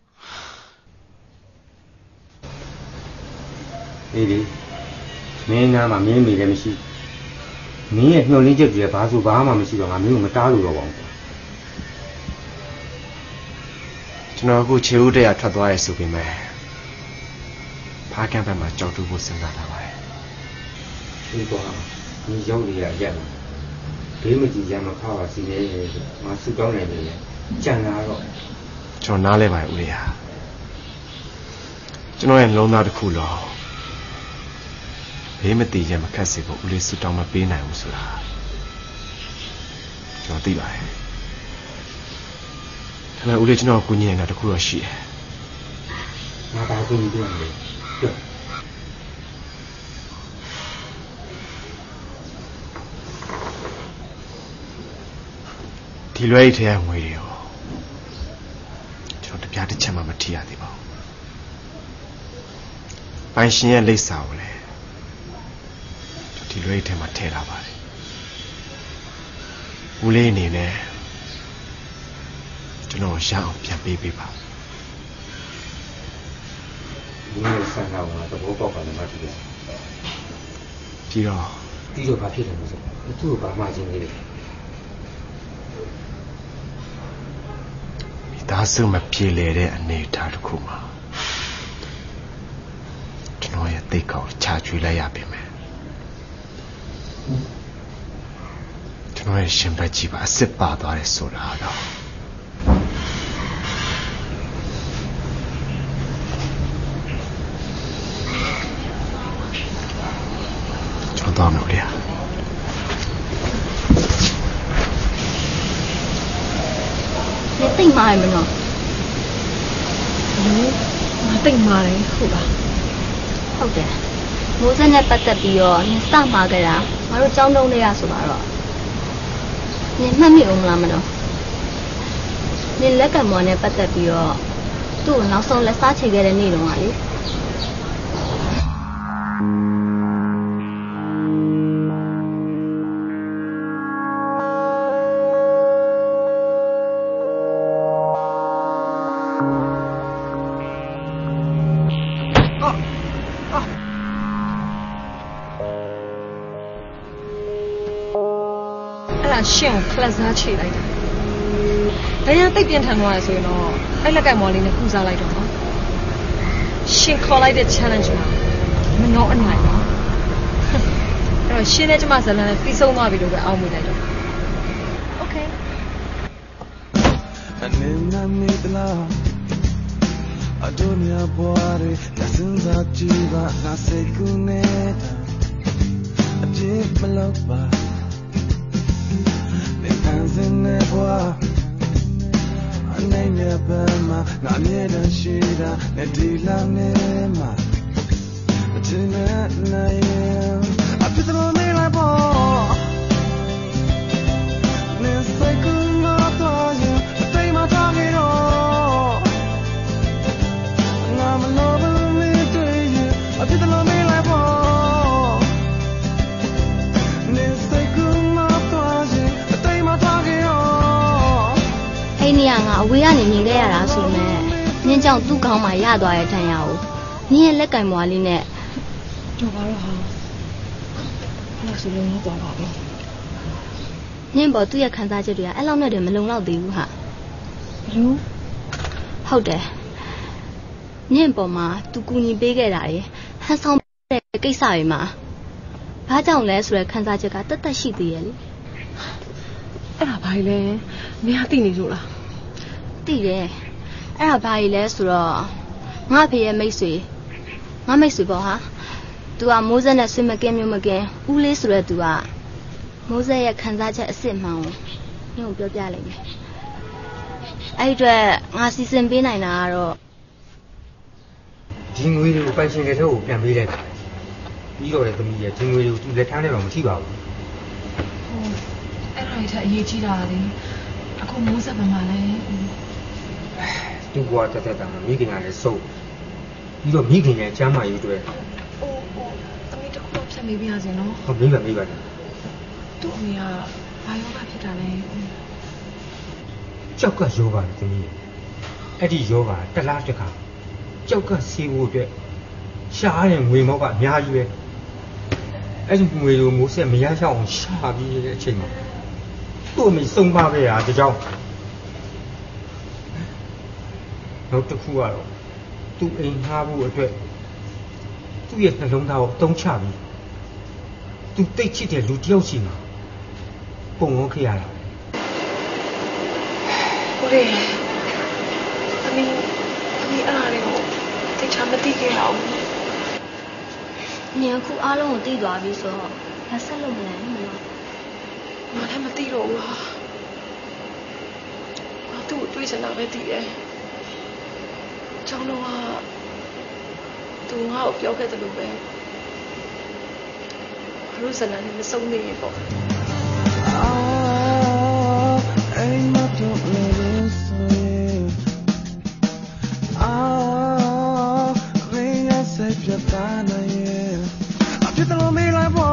အေးလေမင်းနားမှာမင်းမိလည်းမရှိမင်းရဲ့ညှို့လင်းချက်တွေဘာဆိုဘာမှမရှိတော့ငါမင်းကိုမတားလို့တော့ပါဘူးကျွန်တော်အခုခြေဦးတက်ရထွက်သွားရဲဆိုပေမဲ့ဖားကံဘက်မှာကြောက်တူဖို့စဉ်းစားထားပါတယ်ဒီတော့ဒီရောက်ရရက်လာဘေးမကြည့်ကြမှာခါပါစီနေငါစုကောင်းနေတယ်ကြံလာတော့ကျွန်တော်နားလဲပါတယ်ဦးလေးဟာကျွန်တော်ရဲ့လုံးသားတစ်ခုလောဘေးမတည်ရင်မခက်စေဖို့ဦးလေးစူတောင်းမပေးနိုင်ဘူးဆိုတာကျွန်တော်သိပါတယ်ဒါပေမဲ့ဦးလေးကျွန်တော်ကိုညင်နေတာတစ်ခုတော့ရှိတယ်ငါဘာကိုညင်တယ်လဲပြောဒီလွဲအိတ်ထဲကငွေတွေကိုကျွန်တော်တပြားတစ်ချက်မှမထိရသေးပါဘူးပိုင်ရှင်ရဲ့လိပ်စာကိုလည်းဒီလွဲအိတ်ထဲမှာထည့်ထားပါတယ်ဦးလေးအနေနဲ့ကျွန်တော်ရအောင်ပြန်ပေးပေးပါဒီလိုဆန္ဒကတော့ဘောပေါက်ပါတယ်မဟုတ်ဘူးပြီးတော့ဒီလိုဘာဖြစ်တယ်လို့ဆိုသူ့ကိုဘာမှချင်းနေတယ်ဒါစုမပြေလေတဲ့အနေအထားတစ်ခုမှာကျွန်တော်ရဲ့သိကောက်ချကျွေးလိုက်ရပြီမယ်ကျွန်တော်ရဲ့ရှင်ဘက်ကြီးပါအစ်စ်ပါသွားတယ်ဆိုတာတော့ကျွန်တော်တော့မလို့ရ你定买没有？ လူတိတ်မာတယ်ဟုတ်လားဟုတ်တယ်မိုးစက်နဲ့ပတ်သက်ပြီးတော့နင်စမှာကြတာငါတို့ကြောင်းတုံးလေးရဆိုပါတော့နင်မှတ်မိအောင်မလားမလို့နင်လက်ကံမော်နဲ့ပတ်သက်ပြီးတော့သူ့ကိုနောက်ဆုံးလက်စားချေခဲ့တဲ့နေ့တုန်းကလေရှင်ကိုခလက်စားချေလိုက်တာ။ဒါရတိတ်ပြင်းထန်သွားရဆိုရင်တော့အဲ့လက်ကင်မော်လေးနဲ့ပူစားလိုက်တော့နော်။ရှင်ခေါ်လိုက်တဲ့ challenge မှာမနှောအနိုင်ပါ။အဲ့တော့ရှင်နဲ့ကျမဇလန်နဲ့ပြီးဆုံးသွားပြီလို့ပဲအောက်မိလိုက်တော့။ Okay. အနေနဲ့မိတလားအဒုနီယာဘွားရီတစင်သာကြည့်ပါငါစိတ်ကူးနေတာအပြစ်မလုပ်ပါDancing in boy, I name your bema, not near the shida, the deal on nema. But tonight, I put the money like ball. This cycle not for you, but they might talk it all. And I'm loving me to you, I put the money like ball. This cycle not for you.အဲ့နေရာငါအဝေးကနေမြင်ခဲ့ရတာဆိုမဲ့နင်းကြောင့်သူ့ကောင်းမှရသွားတဲ့ထန်ရကိုနင်းရဲ့လက်ကင်မွားလေးနဲ့တော့ဘာလို့ဟာအဲ့ဆိုလုံးတော့ပါဘူးနင်းပေါ်သူ့ရဲ့ခံစားချက်တွေကအဲ့လောက်နဲ့တည်းမလုံလောက်သေးဘူးဟာဘလို့ဟုတ်တယ်နင်းပေါ်မှာသူကူညီပေးခဲ့တာရယ်ဟန်ဆောင်တဲ့ကိစ္စတွေမှာဘာကြောင့်လဲဆိုတဲ့ခံစားချက်ကတတ်တတ်ရှိသေးရဲ့လေအဲ့ဒါဘာလဲမင်းသိနေလို့လားသိတယ်အဲ့ဒါဘာလဲဆိုတော့ငါဖေရဲ့မိတ်ဆွေငါမိတ်ဆွေပေါ့ဟာ तू ကမိုးစက်နဲ့ဆွေမကင်းမျိုးမကင်းဦးလေးဆိုတော့ तू ကမိုးစက်ရဲ့ခံစားချက်အစ်စ်မှန်ကိုညို့ပြောပြလိုက်မယ်အဲ့အတွက်ငါစီစဉ်ပေးနိုင်တာကတော့ဒီငွေတွေကိုပိုင်ရှင်တဲ့ထဲကိုပြန်ပေးလိုက်တာပြီးတော့လေသမီးရဲ့ဒီငွေတွေကို तू လက်ထမ်းနဲ့တော့မရှိပါဘူးအဲ့ဒါအထအရေးကြီးတာလေအခုမိုးစက်ပမာလဲသူ့ဘဝတက်တက်တာမိခင်ကလည်းစုပ်ပြီးတော့မိခင်ရဲ့ချမ်းမာရေးအတွက်အိုးအိုးသမီးတစ်ခုတော့ဖြတ်မေးပြရစီနော်ဟုတ်မေးပါမေးပါတယ်သူ့အမေကဘာယောဂဖြစ်တာလဲကြောက်ကယောဂလေသမီးအဲ့ဒီယောဂတစ်လားတစ်ခါကြောက်ကဆေးဖို့အတွက်ရှားတဲ့ငွေမောက်ကအများကြီးပဲအဲ့ဒီငွေကိုမိုးဆက်မရရအောင်ရှာပြီးတဲ့အချိန်မှာသူ့အမေစုံပါခဲ့တာဒီကြောင့်နောက်တစ်ခုကတော့သူ့အိမ်ငှားဖို့အတွက်သူ့ရဲ့နှလုံးသားကိုအသုံးချပြီးသူတိတ်ချစ်တဲ့လူတယောက်စီမှာပုံဝန်းခဲ့ရတာကိုလေးအမေအမေအားလေးကိုတိတ်ချမသိခဲ့အောင်ညအခုအားလုံးကိုသိသွားပြီဆိုတော့ဘာဆက်လုပ်မလဲမလို့ငါလည်းမသိတော့ဘူးဟာငါသူ့ကိုတွေးစင်တာပဲသိတယ်ကျောင်းတော့ကသူငါ့ကိုပြောခဲ့တယ်လို့ပဲဘလို့ဇလန်နဲ့မဆုံးနေပေါ့အိမ်မတော့လို့ဆိုရင်အာရေရစိတ်ပြတာနိုင်ရဲ့အဖြစ်တော်မေးလိုက်ပေါ့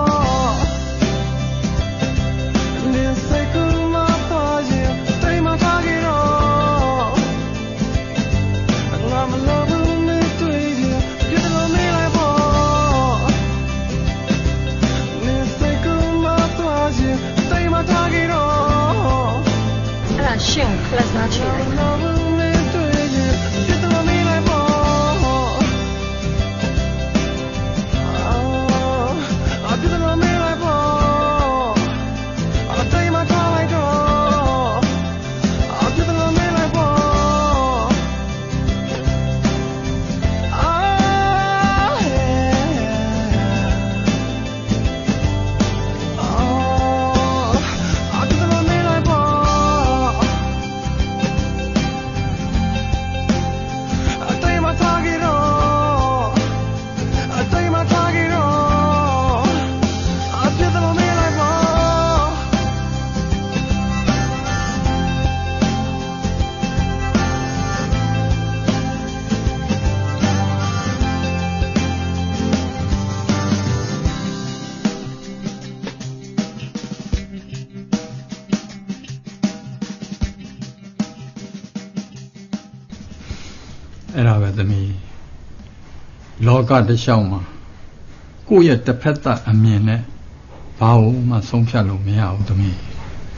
လောကတစ်လျှောက်မှာကိုယ့်ရဲ့တစ်ဖက်သက်အမြင်နဲ့ဘာလို့မှဆုံးဖြတ်လို့မရဘူးသမီး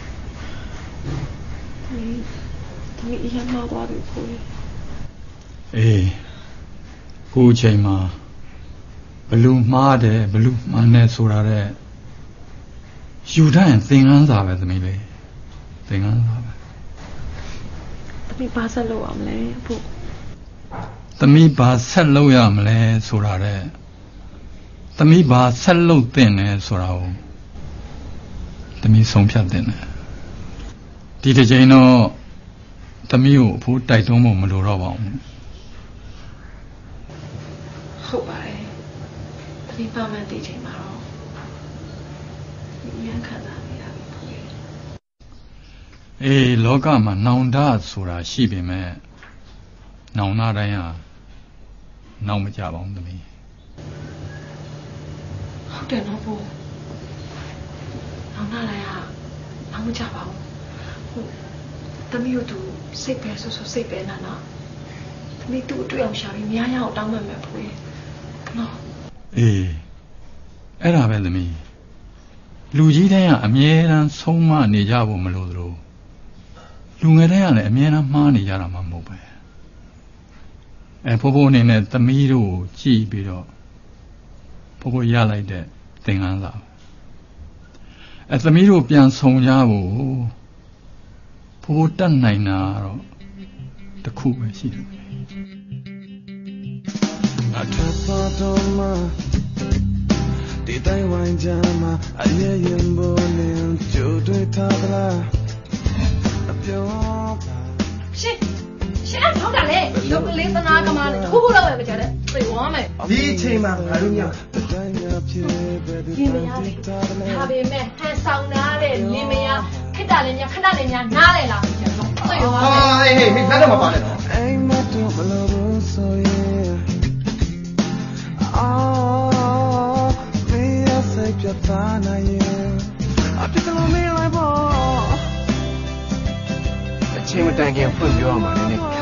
သမီးအရင်မှသွားပြီကိုအေးကိုယ်ချိန်မှာဘလူမှားတယ်ဘလူမှန်တယ်ဆိုတာတဲ့ယူတတ်ရင်သင်ခန်းစာပဲသမီးလေးသင်ခန်းစာပဲသမီးဘာဆက်လုပ်အောင်လဲဖို့သမီးဘာဆက်လုပ်ရမလဲဆိုတာတဲ့သမီးဘာဆက်လုပ်သင့်တယ်ဆိုတာကိုသမီးဆုံးဖြတ်သင့်တယ်ဒီတစ်ချိန်တော့သမီးကိုအဖိုးတိုက်တွန်းဖို့မလိုတော့ပါဘူးဟုတ်ပါတယ်သမီးပါမှန်ဒီချိန်မှာတော့ဉာဏ်ခံစားနေရပြီအေးလောကမှာနောင်တဆိုတာရှိပေမဲ့နောင်နာတိုင်းဟာနောက်မကြပါဘူးသမီးဟုတ်တယ်နော်ဘို့နောင်နာတိုင်းဟာနောက်မကြပါဘူးဟုတ်သမီးတို့သူစိတ်ပဲဆူဆူစိတ်ပဲနာနော်သမီးသူ့အတွက်အောင်ရှာပြီးများရအောင်တောင်းမှမယ်ဖွေးနော်အေးအဲ့ဒါပဲသမီးလူကြီးတိုင်းကအမြဲတမ်းဆုံးမနေကြဖို့မလိုသလိုလူငယ်တိုင်းကလည်းအမြဲတမ်းမှားနေကြတာမှမဟုတ်ပဲအဲဖိုးဖိုးအနေနဲ့သမီးတို့ကိုကြည့်ပြီးတော့ဖိုးဖိုးရလိုက်တဲ့သင်ခန်းစာအဲသမီးတို့ပြန်ဆောင်ကြဖို့ဖိုးဖိုးတတ်နိုင်တာတော့တစ်ခုပဲရှိတယ်အထပ်ပါတော့မှဒီတိုင်းဝိုင်းကြမှာအရေးရင်ပေါ်နေကြိုတွေ့ထားသလားအပြောပါရှင်ရှင်အဲ့ထောက်တာလေရုပ်ကလေးသနာကမားလေခုခုလောက်ပဲမကြတဲ့သိဝမ်းမယ်ဒီအချိန်မှာငါတို့ညဒီမရလေဒါပေမဲ့ဟန်ဆောင်နာတဲ့လင်းမယားခက်တာလည်းများခဏလည်းများနားလေလားကျတော့သိဝမ်းမယ်ဟေးဟေးမင်းလည်းမပါနဲ့တော့အိမ်မတော်မလို့ဘူးဆိုရင်အော်မင်းရစိတ်ပြတ်သားနိုင်ရင်အပြစ်လို့မင်းလိုက်ပေါ့အချိန်မတန်ခင်ဖွင့်ပြောရမှာလည်းခံ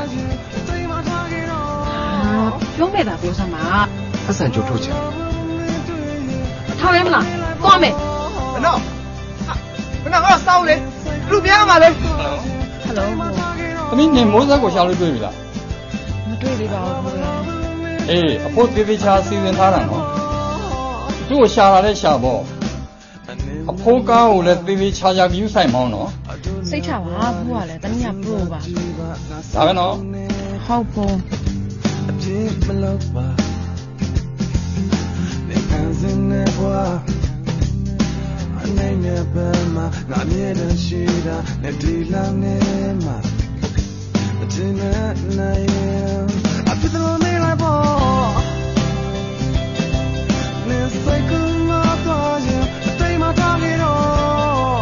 ပြောမဲ့တာပြောစမ်းပါပတ်စံကြိုထုတ်ချင်ထားရဲမလားသွားမယ်မနော်မနော်ငါစောင်းလေလူများမှာလေဟယ်လိုသမီးနေမိုးဆက်ကိုရှာလို့တွေ့ပြီလားမတွေ့သေးပါဘူးခင်ဗျာအေးအဖို့သေးသေးချာစီစဉ်ထားတာနော်သူ့ကိုရှာလာတဲ့ရှာပေါ့အဖိုးကားကိုလည်းသေးသေးချာချာဂယူးဆိုင်မောင်းနော်စိတ်ချပါဘူးကလည်းတနည်းပရိုပါဒါပဲနော်ဟုတ်ပုံအပြစ်မလုပ်ပါနေအစင်းနဲ့ဘွားအနေနဲ့ပဲမှာငါမြဲတမ်းရှိတာနဲ့ဒီလောင်နေမှာအချင်းနဲ့နိုင်အပြစ်လို့နေလိုက်ပေါ့နေစိတ်ကမတော်ရင်တိမ်မတော်နေတော့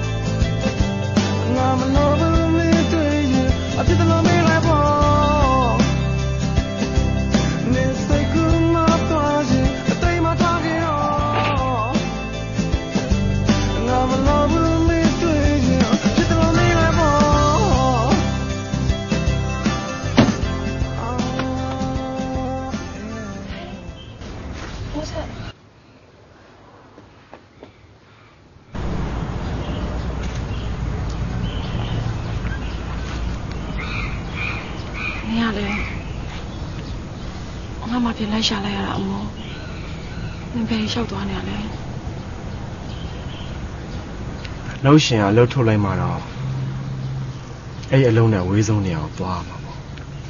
ငါမလို့ဘူးနေတွေ့ရင်အပြစ်လို့နေလိုက်ပေါ့ပြန်လိုက်ရှာလိုက်ရတာအမို့နင်ဘယ်လျှောက်သွားနေရလဲလှုပ်ရှင်ကလှုပ်ထုတ်လိုက်မှတော့အဲ့အလုံးနဲ့ဝေးဆုံးနေအောင်သွားမှာပေါ့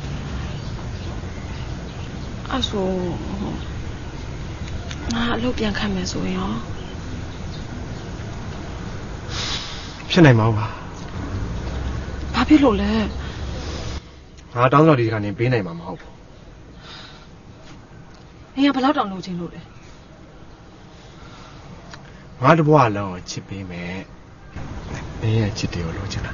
အဲ့ဆိုငါအလုပ်ပြန်ခံမယ်ဆိုရင်ရောဖြစ်နိုင်မှာပါဘာဖြစ်လို့လဲငါတောင်းတော့ဒီကနေပေးနိုင်မှာမဟုတ်ဘူး你也不老张路进路嘞。 我这不话了，去北美，你也去丢路去了。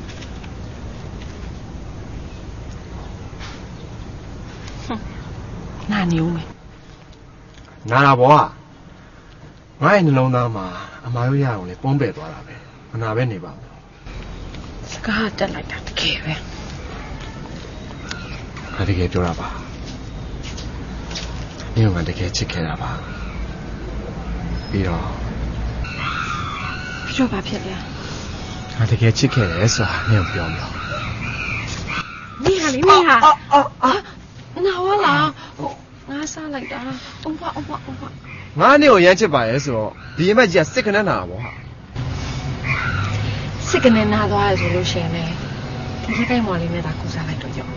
哼，那牛没？ 那哪不啊？我也是弄那嘛，阿妈有样嘞，帮别多了呗，我那边你吧。 这个还真来得给呗。 还得给丢了吧？ 你用我的给切开了吧？比如， 比如把撇了。 我的给切开了是吧？你用不要不要？ 你好，你好。啊啊啊！那我啦，我我上来的，我我我我。 我呢有研究吧？是说，第一嘛就四个人拿不哈？ 四个人拿多还是六千呢？ဒီစကိုင်းမော်လေးနဲ့ဒါကူစားလိုက်တော့ကြောက်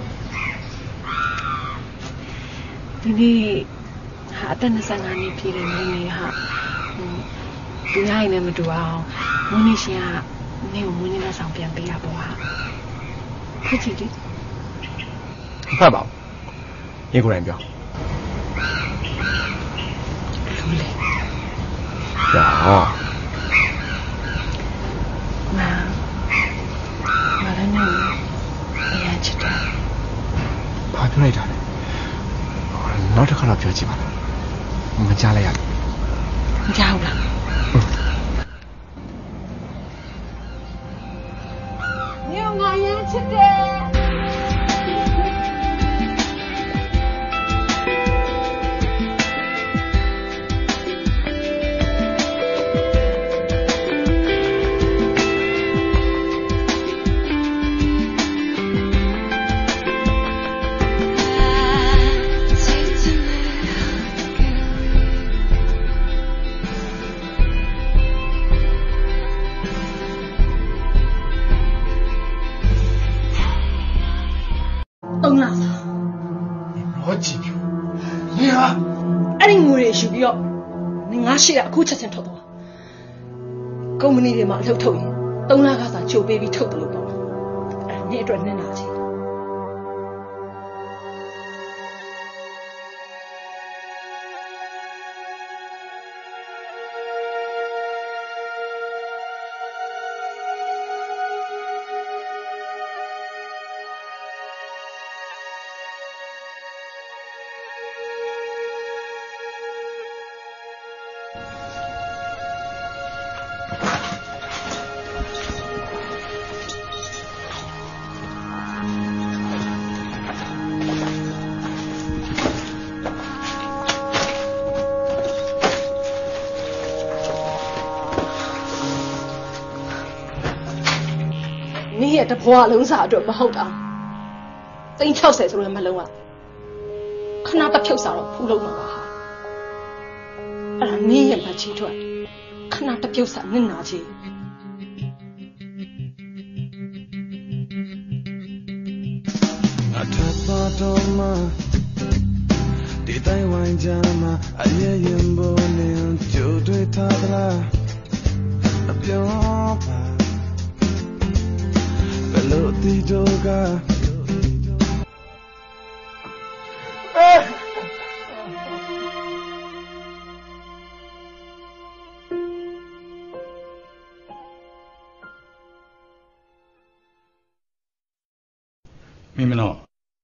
ဒီနေ့ဟာအသက်twenty-fiveနှစ်ပြည့်တဲ့နေ့နေ့ဟာသူရရင်လည်းမတူအောင်မွေးနေ့ရှင်ကနင့်ကိုမွေးနေ့လက်ဆောင်ပြန်ပေးရပေါ့ဟာဖြစ်ကြည့်ဒီဖတ်ပါဦးရေကိုယ်တိုင်ပြောလူလေပြောငါငါလည်းနေအရင်ချစ်တယ်ဘာပြောလိုက်တာလဲနောက်တစ်ခါတော့ပြောကြည့်ပါလားမကြားလိုက်ရဘူးမကြားဘူးလားညငါရမ်းချစ်တယ်ပြီးတော့နင်ငါရှိရအခုချက်ချင်းထုတ်သွားကုမ္ပဏီတွေမှာအလုပ်ထုတ်ရင်သုံးလခါစာချိုးပေးပြီးထုတ်တယ်လို့ပေါ့အဲ့နင်အတွက်နင်နာချင်တဘွားလုံးစားအတွက်မဟုတ်တာသိန်းsixtyဆိုရင်မလုံးอ่ะခဏတစ်ဖြုတ်စားတော့ဖူးလုံးမှာပါဟာအဲ့ဒါနင်းရဲ့မချီထွက်ခဏတစ်ဖြုတ်စားနင့်နာချီအထပ်ပါတော့မှဒီတိုင်းဝိုင်းကြမှာအရဲ့ရင်ပေါ်နေကြိုတွေ့ထားသလားအပြောပါလို့ဒီတော့ကမင်းမနော်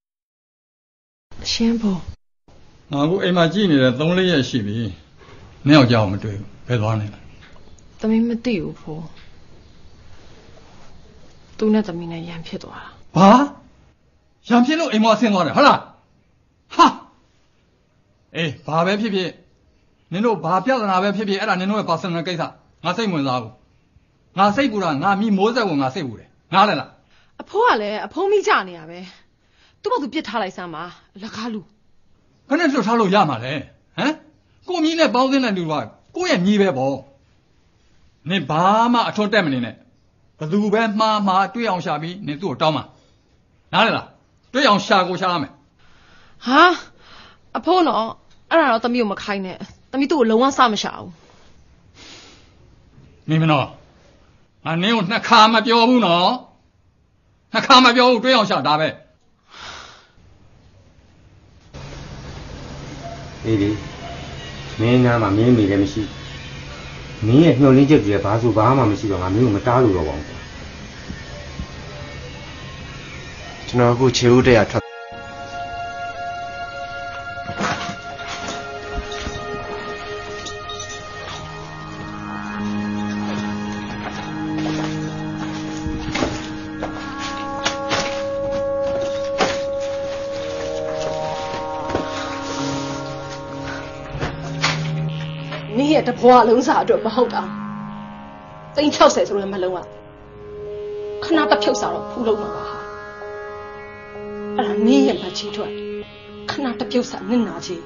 ရှင်းဖို့ငါကအိမ်မှာကြည့်နေတဲ့three fourရက်ရှိပြီနင်းယောက်ျားကိုမတွေ့ဘူးဘယ်သွားနေလဲသမီးမသိဘူးဖို့သူနဲ့သမီးနဲ့ရန်ဖြစ်သွားတာဘာရန်ဖြစ်လို့အိမ်မဆင်းသွားတယ်ဟုတ်လားဟာအေးဘာပဲဖြစ်ဖြစ်နင်တို့ဘာပြဿနာပဲဖြစ်ဖြစ်အဲ့ဒါနင်တို့ရဲ့ personal ကိစ္စငါစိတ်ဝင်စားဘူးငါစိတ်ပူတာငါမိမိုးဆက်ကိုငါစိတ်ပူတယ်နားလဲလားအဖိုးကလည်းအဖုံးမိကြနေရပဲသူ့ဘာသူပြစ်ထားလိုက်စမ်းပါလက်ကားလူခနဲ့လွတ်ထားလို့ရမှာလဲဟမ်ကိုမြီးနဲ့ပေါင်းသင်းတဲ့လူကကိုယ့်ရဲ့မြီးပဲပေါ့နင်ဘာမှအထွတ်တက်မနေနဲ့ဘသူပဲမှားမှားတွေ့အောင်ရှာပြီးနင်သူ့ကိုတောင်းမှာနားလဲလားတွေ့အောင်ရှာကိုရှာရမယ်ဟာအဖိုးနော်အဲ့ဒါတော့သမီးကိုမခိုင်းနဲ့သမီးသူ့ကိုလုံးဝစမရှာဘူးမင်းမနော်ငါနင်းကိုနှစ်ခါမပြောဘူးနော်နှစ်ခါမပြောဘူးတွေ့အောင်ရှာဒါပဲအေးဒီမင်းနားမှာမင်းမိလည်းမရှိမင်းရဲ့ညှို့လင်းချက်ကြီးကဘာဆိုဘာမှမရှိတော့ငါမင်းကိုမတားလို့တော့ပါဘူးကျွန်တော်အခုခြေဦးတက်ရထွက်你也得破龙啥着不好的，真巧谁说的没龙啊？看那的票啥了，扑龙嘛吧哈，啊你也没清楚，看那的票啥你拿去。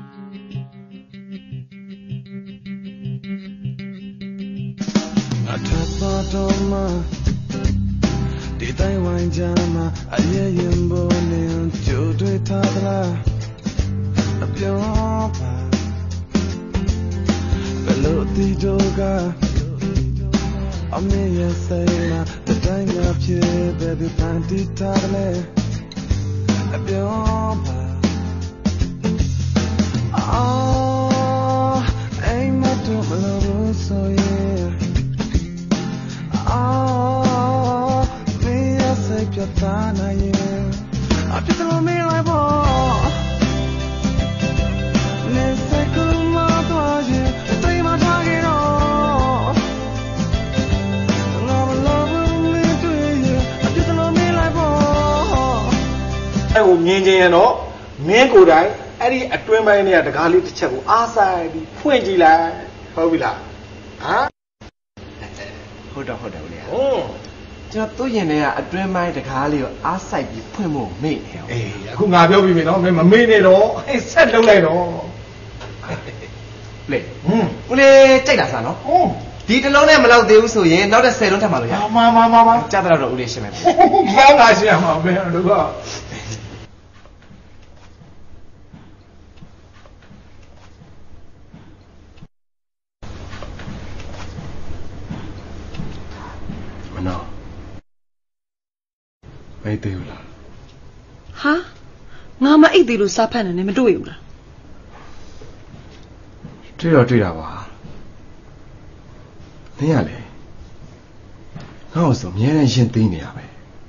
那他把多吗？地带玩家嘛，爱也演不了，就对他的啦，那表白，别落地多个，我们也sei嘛，那带我撇，baby 盘地他的嘞，那表白，啊，哎嘛多么了无所谓，啊。表达那夜，啊，别等我没来过。你在干嘛多些？对吗？他给我。我们老不面对夜，啊，别等我没来过。 哎，我面前人喏，面过来，哎，你一顿买呢，这咖喱吃过阿塞的，混进来，好不啦？啊？ 好的好的，我俩。哦。ကျွန်တော်တို့ရင်ထဲကအတွင်းပိုင်းတကားလေးကိုအားစိုက်ပြီးဖွင့်ဖို့မေ့နေအောင်အေးအခုငါပြောပြီးပြီနော်မင်းမမေ့နေတော့အေးဆက်လုံးလိုက်တော့လေဟွန်းကိုလေးကြိုက်တာစားနော်ဟုတ်ဒီတစ်လုံးနဲ့မလောက်သေးဘူးဆိုရင်နောက်တဲ့ဆယ်လုံးထပ်မှလို့ရမမမမကြားတော့တော့ဦးလေးရှင်းမယ်ဘာငါရှင်းရမှာပဲတို့ကမနော်没对了。 哈，我们一对路沙盘呢，你们都有了。 对了对了吧？你呀嘞，我说明天先对你啊呗。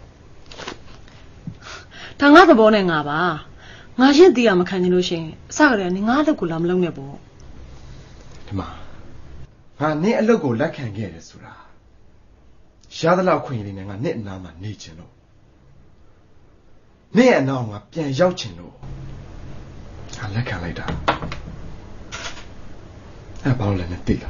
他我都不能啊吧？我先对啊嘛看见路线，啥个人你我都顾了么弄的不？ 对嘛？啊，你一路过来看见的是啦，下得了困的呢，我你那么你见了。你也拿我变邀请了，俺来看来的，俺把我人家对了，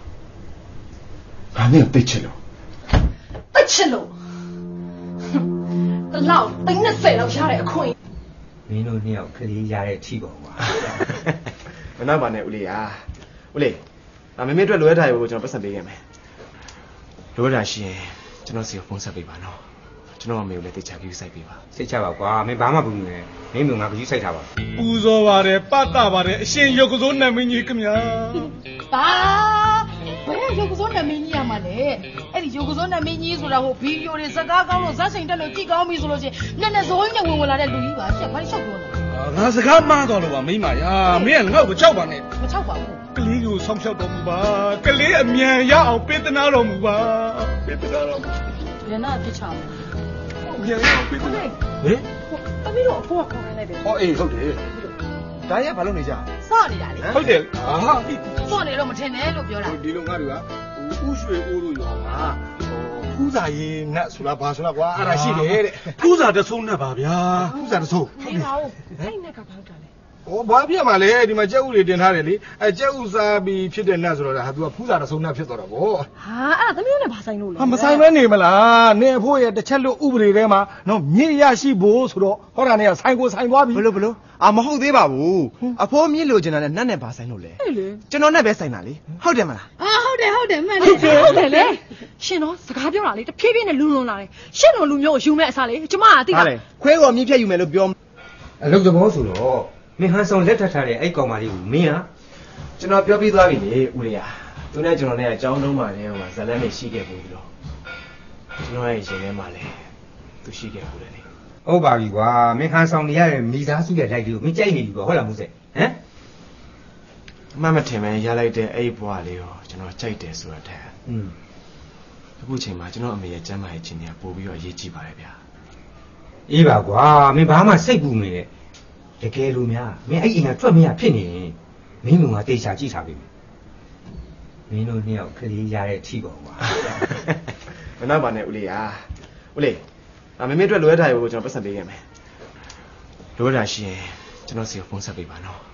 俺没有对起了， 对起了，哼，老顶着谁老下来困。 你弄你要可以下来提高嘛？ 我那办呢，屋里啊，屋里，俺妹妹对罗一台我就不是别个没，罗一台是，就那是有风沙背吧喏。ကျွန်တော်မေကိုလည်းတိတ်ချကြည့်စိုက်ပေးပါစိတ်ချပါကွာမင်းဘာမှဘူးနဲ့မင်းမျိုးငါကြည့်စိုက်ထားပါပူဇော်ပါတယ်ပတ်တာပါတယ်အရှင်ရုပ်ကစိုးနာမင်းကြီးခင်ဗျာဘာဘယ်ရုပ်ကစိုးနာမင်းကြီးရမှာလဲအဲ့ဒီရုပ်ကစိုးနာမင်းကြီးဆိုတာဟိုဗီဒီယိုတွေဇာတ်ကားကောင်းလို့ဇာတ်စိန်တက်လို့ကြည့်ကောင်းပြီဆိုလို့ချင်းနဲ့နဲ့ဇိုးကြီးနဲ့ဝင်ဝင်လာတဲ့လူကြီးပါရှက်ဘာလို့ရှောက်ပြောလဲငါစကားမှားတော့လို့ပါမိမရာမင်းကငါ့ကိုကြောက်ပါနဲ့မကြောက်ပါဘူးကလေးကိုဆောင်းရှောက်တော်မူပါကလေးအမြန်ရအောင်ပေးသနာတော်မူပါပေးသနာတော်မူဘယ်နာပြချောင်းပြန်ရအောင်ပေးသနာဟင်တမီးတို့အဖိုးကခေါ်နေလိုက်တယ်ဟောအေးဟုတ်တယ်ဒါရဘာလုပ်နေကြစော့နေတာလေဟုတ်တယ်အာစော့နေတော့မထင်နဲ့လို့ပြောတာဒီလိုငါတွေကဟိုဥရွှေအိုးတို့ရောမှာဟိုဖူးစာရေးနတ်ဆိုတာဘာဆိုတာကွာအဲ့ဒါရှိတယ်တဲ့ဖူးစာတဆုံးနဲ့ပါဗျာဖူးစာတဆုံးဟုတ်ပါဘူးအဲ့နဲ့ကဘာလုပ်တာလဲဩဘာပြမှာလဲဒီမှာကြက်ဥတွေတင်ထားတယ်လေအဲကြက်ဥစားပြီးဖြစ်တဲ့နတ်ဆိုတော့ဟာသူကဖူးစာတဆုံးနတ်ဖြစ်သွားတာဗောဟာအဲ့ဒါသမီးတို့နဲ့ဘာဆိုင်လို့လဲဟာမဆိုင်မဲနေမလားနေအဖိုးရဲ့တစ်ချက်လို့ဥပဒေထဲမှာနော်မြင့်ရရှိဖို့ဆိုတော့ဟောတာနဲ့ဆိုင်ကိုဆိုင်သွားပြီဘလို့ဘလို့အာမဟုတ်သေးပါဘူးအဖိုးမြင့်လို့ကျင်တာနဲ့နတ်နဲ့ဘာဆိုင်လို့လဲကျွန်တော်နဲ့ပဲဆိုင်တာလေဟုတ်တယ်မလားအာဟုတ်တယ်ဟုတ်တယ်မှန်တယ်ဟုတ်တယ်လေရှင်တော့စကားပြောတာလေတဖြည်းဖြည်းနဲ့လူလွန်လာတယ်ရှင်တို့လူမျိုးကိုယူမဲ့အစားလေကျမကသိတာခွဲတော်မြင့်ဖြတ်ယူမယ်လို့ပြောအလုပ်သဘောဆိုတော့မင်းဟန်ဆောင်လက်ထပ်ထားတဲ့အဲ့ကောင်မလေးကိုမင်းဟာကျွန်တော်ပြောပြီးသွားပြီလေဦးလေးဟာသူနဲ့ကျွန်တော်နဲ့အကြောင်းလုံးပါလေဟိုမှာဇလန်းနဲ့ရှိခဲ့ဘူးလို့ကျွန်တော်ရဲ့ရှင်ထဲမှာလေသူရှိခဲ့ဘူးလေဟုတ်ပါပြီကွာမင်းဟန်ဆောင်နေရတဲ့မိသားစုရဲ့လိုက်လေးကိုမင်းကြိုက်နေပြီကွာဟုတ်လားမိုးစဲဟမ်အမှမထင်ပဲရလိုက်တဲ့အဲ့ဘွားလေးကိုကျွန်တော်ကြိုက်တယ်ဆိုတာတဲ့อืมအခုချိန်မှာကျွန်တော်အမေရဲ့ကျမ်းမာရေးခြင်းတွေကပို့ပြီးတော့အရေးကြီးပါတယ်ဗျာအေးပါကွာမင်းဘာမှစိတ်ပူနေတယ်တကယ်လို့များမင်းအဲ့အိမ်ကထွက်မရဖြစ်နေရင်မင်းကတေချာကြည့်ထားပြီမင်းတို့နှစ်ယောက်ကလေးရတဲ့အထိပေါ့ကွာမနာပါနဲ့ဦးလေးဟာဦးလေးအမေမေအတွက်လိုရတဲ့ကိုကျွန်တော်ပတ်စံပေးခဲ့မယ်လိုရတာရှိရင်ကျွန်တော်စီကိုဖုန်းဆက်ပေးပါနော်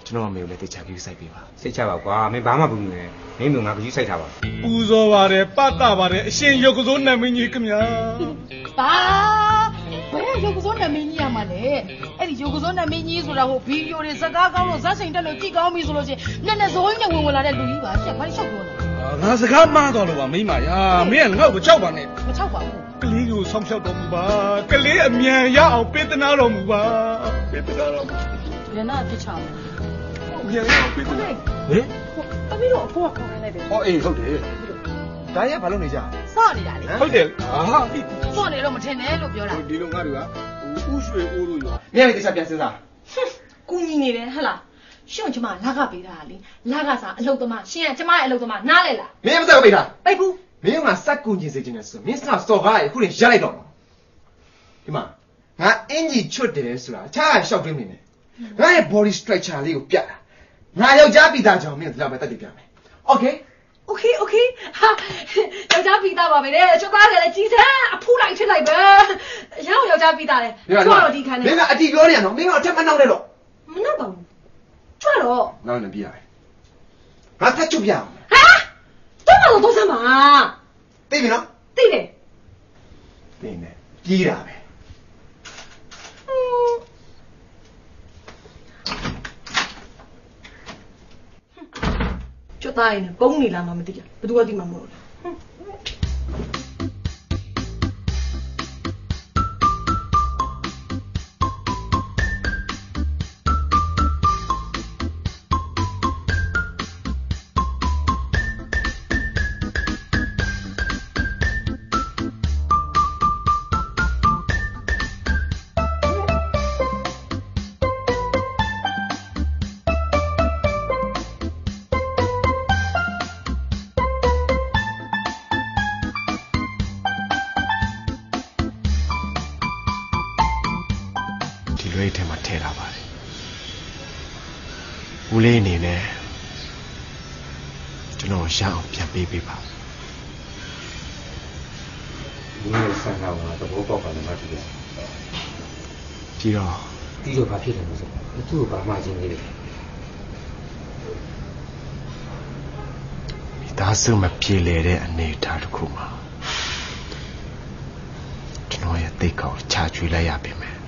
ကျွန်တော်အမေကိုလည်းတေချာကြည့်စိုက်ပေးပါစိတ်ချပါကွာမင်းဘာမှဘူးလေမင်းမျိုးငါကြည့်စိုက်ထားပါပူဇော်ပါတယ်ပတ်တာပါတယ်အရှင်ရုပ်ကစိုးနတ်မင်းကြီးခင်ဗျာပါဘယ်ရုပ်ကစိုးနတ်မင်းကြီးရမှာလဲအဲ့ဒီရုပ်ကစိုးနတ်မင်းကြီးဆိုတာဟိုဗီဒီယိုတွေစကားကောင်းလို့ဇက်စိန်တက်လို့ကြည့်ကောင်းပြီဆိုလို့ချင်းနဲ့နဲ့ဇိုးကြီးနဲ့ဝင်ဝင်လာတဲ့လူကြီးပါရှက်ဘာလို့ရှောက်ပြောလဲငါစကားမှားတော့လို့ပါမိမရာမင်းကငါ့ကိုကြောက်ပါနဲ့မချောက်ပါဘူးကလေးကိုဆောင်းဖြောက်တော်မူပါကလေးအမြန်ရအောင်ပေးသနာတော်မူပါပေးသနာတော်ရနာပြချောင်းမြန်ရအောင်ပေးသနာဟင်တမီးတို့အဖိုးကခေါင်းလိုက်တယ်ဟောအေးဟုတ်တယ်ဒါရဲ့ဘာလုပ်နေကြစော့နေတာလေဟုတ်တယ်ဟာစော့နေတော့မထင်နဲ့လို့ပြောတာဒီလိုငါတို့ကဥရွှေအိုးတို့ရောမင်းလည်းတေချာပြန်စဉ်းစားကူညီနေတယ်ဟဟလားရှင့်ကျမလာကပေးတာလေလာကစားအလုပ်သမားရှင်ကကျမရဲ့အလုပ်သမားနားလေလားမင်းမသက်ပေးတာပိတ်ဘူးမင်းကစက်ကူကျင်စေချင်တယ်ဆိုမင်းစစော်ကားရဲ့ခုရင်ရက်လိုက်တော့ဒီမှာငါအင်ဂျီချွတ်တယ်ဆိုတာချားရှောက်တွင်းနေတယ်ငါရဲ့ body structure လေးကိုပြတာငါယောက်ျားပိသားကြောင့်မင်းဒီလောက်ပဲတက်တည်ပြမယ် okay okay okay ဟာယောက်ျားပြီးသားပါပဲလေကျောကားတယ်လေကြီးစမ်းအဖူးလိုက်ထစ်လိုက်ပဲရောင်းယောက်ျားပြီးသားတယ်ကျွတ်တော့ဒီခန်းနဲ့မင်းကအတီပြောနေရနော်မင်းကအထက်မနှောက်နဲ့တော့မနှောက်ပါဘူးကျွတ်တော့နောက်နေပြရတယ်ငါဖတ်ချုပ်ပြအောင်ဟာတော့မလို့တော့စမ်းပါသိပြီနော်သိတယ်သိနေပြေးတာပဲကျွတ်သားရင်ပုံနေလာမှမသိကြဘယ်သူကသိမှမဟုတ်ဘူးလွှဲထဲမှာထည့်ထားပါတယ်ဦးလေးအနေနဲ့ကျွန်တော်ရအောင်ပြန်ပေးပေးပါဒီနေ့ဆန္ဒကသဘောပေါက်ပါတယ်မတူဘူးပြီးတော့ဒီလိုဘာဖြစ်တယ်လို့ဆိုသူ့ကိုဘာမှချင်းနေတယ်မိသားစုမပြေလည်တဲ့အနေအထားတစ်ခုမှာကျွန်တော်ရဲ့သိက္ခာကိုချကျွေးလိုက်ရပြီမယ်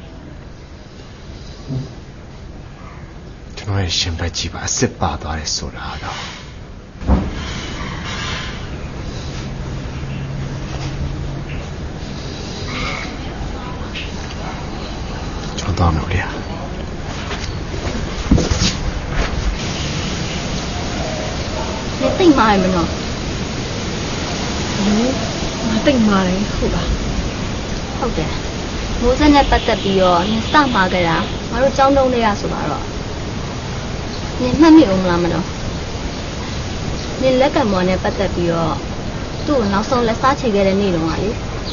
ကျွန်တော်ရဲ့ရှင်ဘက်ကြီးပါအစ်စ်ပါသွားတယ်ဆိုတာတော့ကျွန်တော်တော့မလို့လေ你定买没呢？ 嗯，我定买嘞，好吧。 ဟုတ်တယ်မိုးစက်နဲ့ပတ်သက်ပြီးတော့နင်စမှာကြတာငါတို့ကြောင်းတုံးလေးရဆိုပါတော့နင်မှတ်မိအောင်မလားမလို့နင်လက်ကမော်နဲ့ပတ်သက်ပြီးတော့သူ့ကိုနောက်ဆုံးလက်စားချေခဲ့တဲ့နေ့တုန်းကလေ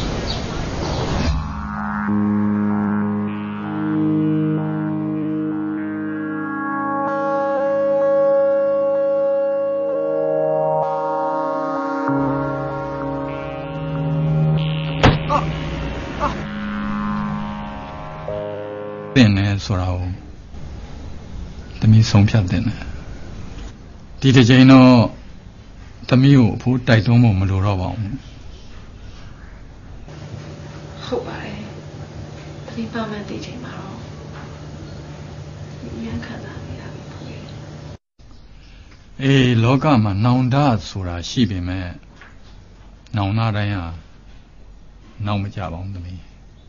တင်နေဆိုတာကိုသမီးဆုံးဖြတ်တင်တယ်ဒီတစ်ချိန်တော့သမီးကိုအဖိုးတိုက်တွန်းဖို့မလိုတော့ပါဘူးဟုတ်ပါတယ်တတိပါမှန်သိချိန်မှာတော့ရန်ခံစားနေရပြီအေးလောကမှာနောင်တဆိုတာရှိပေမဲ့နောင်နာတိုင်းဟာနောက်မကြပါဘူးသမီး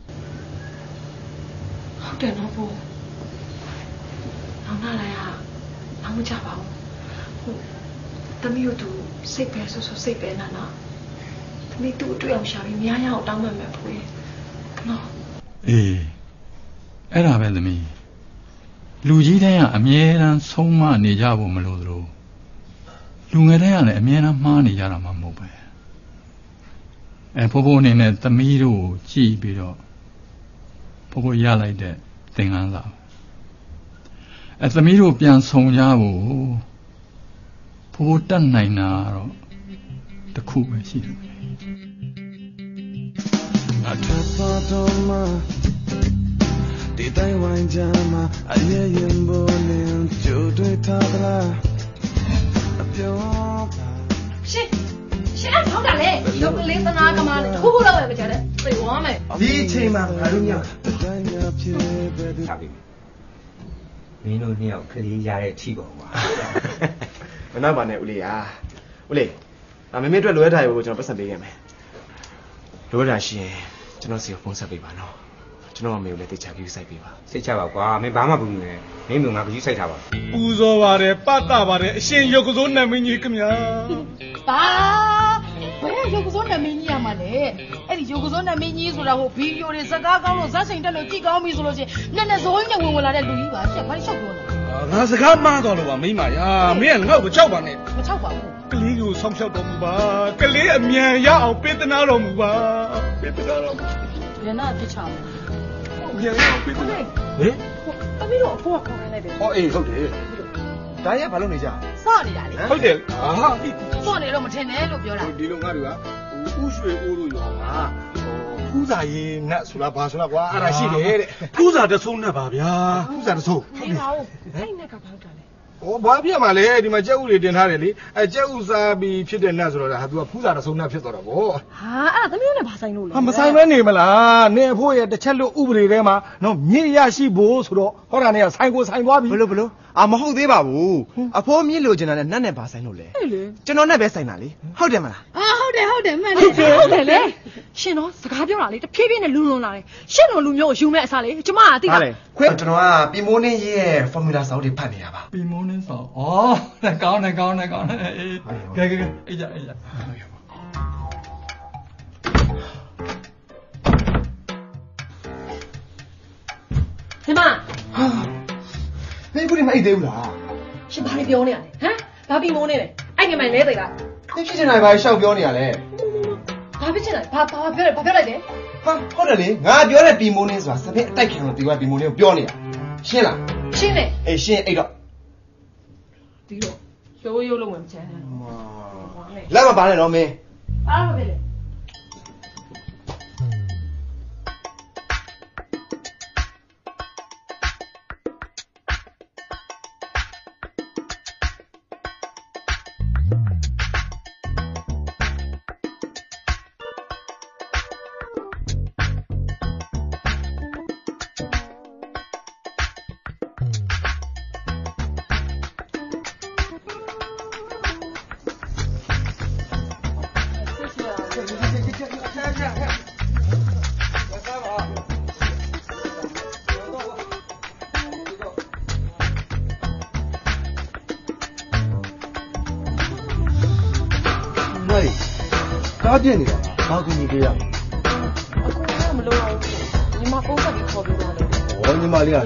ဟုတ်တယ်နော်ဘို့နောက်နာလိုက်ဟာနောက်မကြပါဘူးဟုတ်တမီးတို့သူစိတ်ပဲဆိုဆိုစိတ်ပဲနာနာတမီးသူ့အတွေ့အောင်ရှာပြီးများရအောင်တောင်းမှမယ်ဖွေးနော်အေးအဲ့ဒါပဲသမီးလူကြီးတိုင်းကအမြဲတမ်းဆုံးမနေကြဖို့မလိုသလိုလူငယ်တိုင်းကလည်းအမြဲတမ်းမှားနေကြတာမှမဟုတ်ပဲအဲဖိုးဖိုးအနေနဲ့သမီးတို့ကိုကြည့်ပြီးတော့ဖိုးဖိုးရလိုက်တဲ့သင်ခန်းစာအဲသမီးတို့ပြန်ဆောင်ကြဖို့ဖိုးဖိုးတတ်နိုင်တာတော့တစ်ခုပဲရှိတယ်အထပ်ပါတော့မှဒီတိုင်းဝိုင်းကြမှာအရေးရင်ပေါ်နေကြိုတွေ့ထားသလားအပြောပါရှင်ရှင်အဲ့ထောက်တာလေရုပ်ကလေးသနာကမားလေတစ်ခုခုတော့ပဲမကြတဲ့သိဝမ်းမယ်ဒီအချိန်မှာငါတို့ညတိုင်းများဖြစ်ပဲချပြီမင်းတို့နှစ်ယောက်ကလေးရတဲ့အထီပေါ့ကွာမနောက်ပါနဲ့ဦးလေးอ่ะဦးလေးအမေမေအတွက်လိုရတဲ့ကိုကျွန်တော်ပတ်စံပေးခဲ့မယ်လိုရတာရှိရင်ကျွန်တော်စီကိုဖုန်းဆက်ပေးပါနော်ကျွန်တော်အမေကိုလည်းတေချာကြီးစိုက်ပေးပါစိတ်ချပါကွာမင်းဘာမှဘူးနဲ့မင်းမျိုးငါကြည့်စိုက်ထားပါပူဇော်ပါတယ်ပတ်တာပါတယ်အရှင်ရုပ်ကစိုးနတ်မင်းကြီးခင်ဗျာပါဘယ်ရုပ်ကစိုးနတ်မင်းကြီးရမှာလဲအဲ့ဒီရုပ်ကစိုးနတ်မင်းကြီးဆိုတာဟိုဗီဒီယိုတွေစကားကောင်းလို့ဇက်စိန်တက်လို့ကြည့်ကောင်းပြီဆိုလို့ချင်းနဲ့နဲ့ဇိုးကြီးနဲ့ဝင်ဝင်လာတဲ့လူကြီးပါရှက်ဘာရှောက်ပြောလဲငါစကားမှားတော့လို့ပါမိမရာမင်းကငါ့ကိုကြောက်ပါနဲ့မချောက်ပါဘူးကလေးကိုဆောင်းရှောက်တော်မူပါကလေးအမြန်ရအောင်ပေးသနာတော်မူပါပေးသနာတော်မူရနာပြချောင်းမြန်ရအောင်ပေးသနာဟင်တမီးတို့အဖိုးကခေါ်နေလိုက်တယ်ဟောအေးဟုတ်တယ်ဒါရဘာလုပ်နေကြစော့နေတာလေဟုတ်တယ်အာစော့နေတော့မထင်နဲ့လို့ပြောတာဒီလိုငါတွေကဟိုဥရွှေအိုးတို့ရောမှာဟိုဖူးစာရေးနတ်ဆိုတာဘာဆိုတာကွာအဲ့ဒါရှိတယ်တဲ့ဖူးစာတဆုံးနဲ့ပါဗျာဖူးစာတဆုံးနေပါဦးအဲ့နဲ့ကဘာလို့တာလဲ။ဩဘာပြမှာလဲဒီမှာကြက်ဥတွေတင်ထားတယ်လေ။အဲကြက်ဥစားပြီးဖြစ်တဲ့နတ်ဆိုတော့ဟာ तू ကဖူးစာတဆုံးနတ်ဖြစ်သွားတာဗောဟာအဲ့ဒါသမီးတို့နဲ့ဘာဆိုင်လို့လဲ။ဟာမဆိုင်မဲနေမလား။နေအဖို့ရဲ့တစ်ချက်လို့ဥပဒေထဲမှာနော်မြင့်ရရှိဖို့ဆိုတော့ဟောတာနဲ့ကဆိုင်ကိုဆိုင်သွားပြီဘလို့ဘလို့အာမဟုတ်သေးပါဘူးအဖိုးမြင့်လိုချင်တာနဲ့နတ်နဲ့ဘာဆိုင်လို့လဲကျွန်တော်နဲ့ပဲဆိုင်တာလေဟုတ်တယ်မလားအာဟုတ်တယ်ဟုတ်တယ်မှန်တယ်ဟုတ်တယ်လေရှင်တော့စကားပြောတာလေတဖြည်းဖြည်းနဲ့လူလွန်လာတယ်ရှင်တို့လူမျိုးကိုယူမဲ့အစားလေကျမကသိတာခွဲကျွန်တော်ကပီမိုးနင်းရေးရဲ့ formula စာအုပ်တွေဖတ်နေတာပါပီမိုးနင်းဆောင်ဩကောင်းတယ်ကောင်းတယ်ကောင်းတယ်အေးကဲကဲကဲအေးကြအေးကြဒီမှာမင်းခုဒီမအိတ်သေးဘူးလားရှင်ဘာတွေပြောနေရလဲဟမ်ဘာပြီးမိုးနေလဲအဲ့ငယ်မိုင်လဲသေးလားမင်းဖြစ်နေတာဘာရှောက်ပြောနေရလဲဘာဖြစ်ချင်လဲဘာဘာပြောလဲဘာပြောလိုက်လဲဟာဟုတ်တယ်လေငါပြောတဲ့ပီမိုးနင်းဆိုတာစပင်းအတိုက်ခံလို့ဒီကပီမိုးနင်းကိုပြောနေတာရှင်းလားရှင်းတယ်အေးရှင်းအိတ်တော့ဒီတော့ရိုးရိုးလုံးဝင်ချမ်းတယ်လက်မပါနဲ့တော့မင်းအားမဖြစ်လေကားပြည့်နေတာဘာကူညီပေးရမလဲအခုကမလို့အောင်ညီမပုံစံပြီးခေါ်ပြီးတော့လေဟောညီမလေးက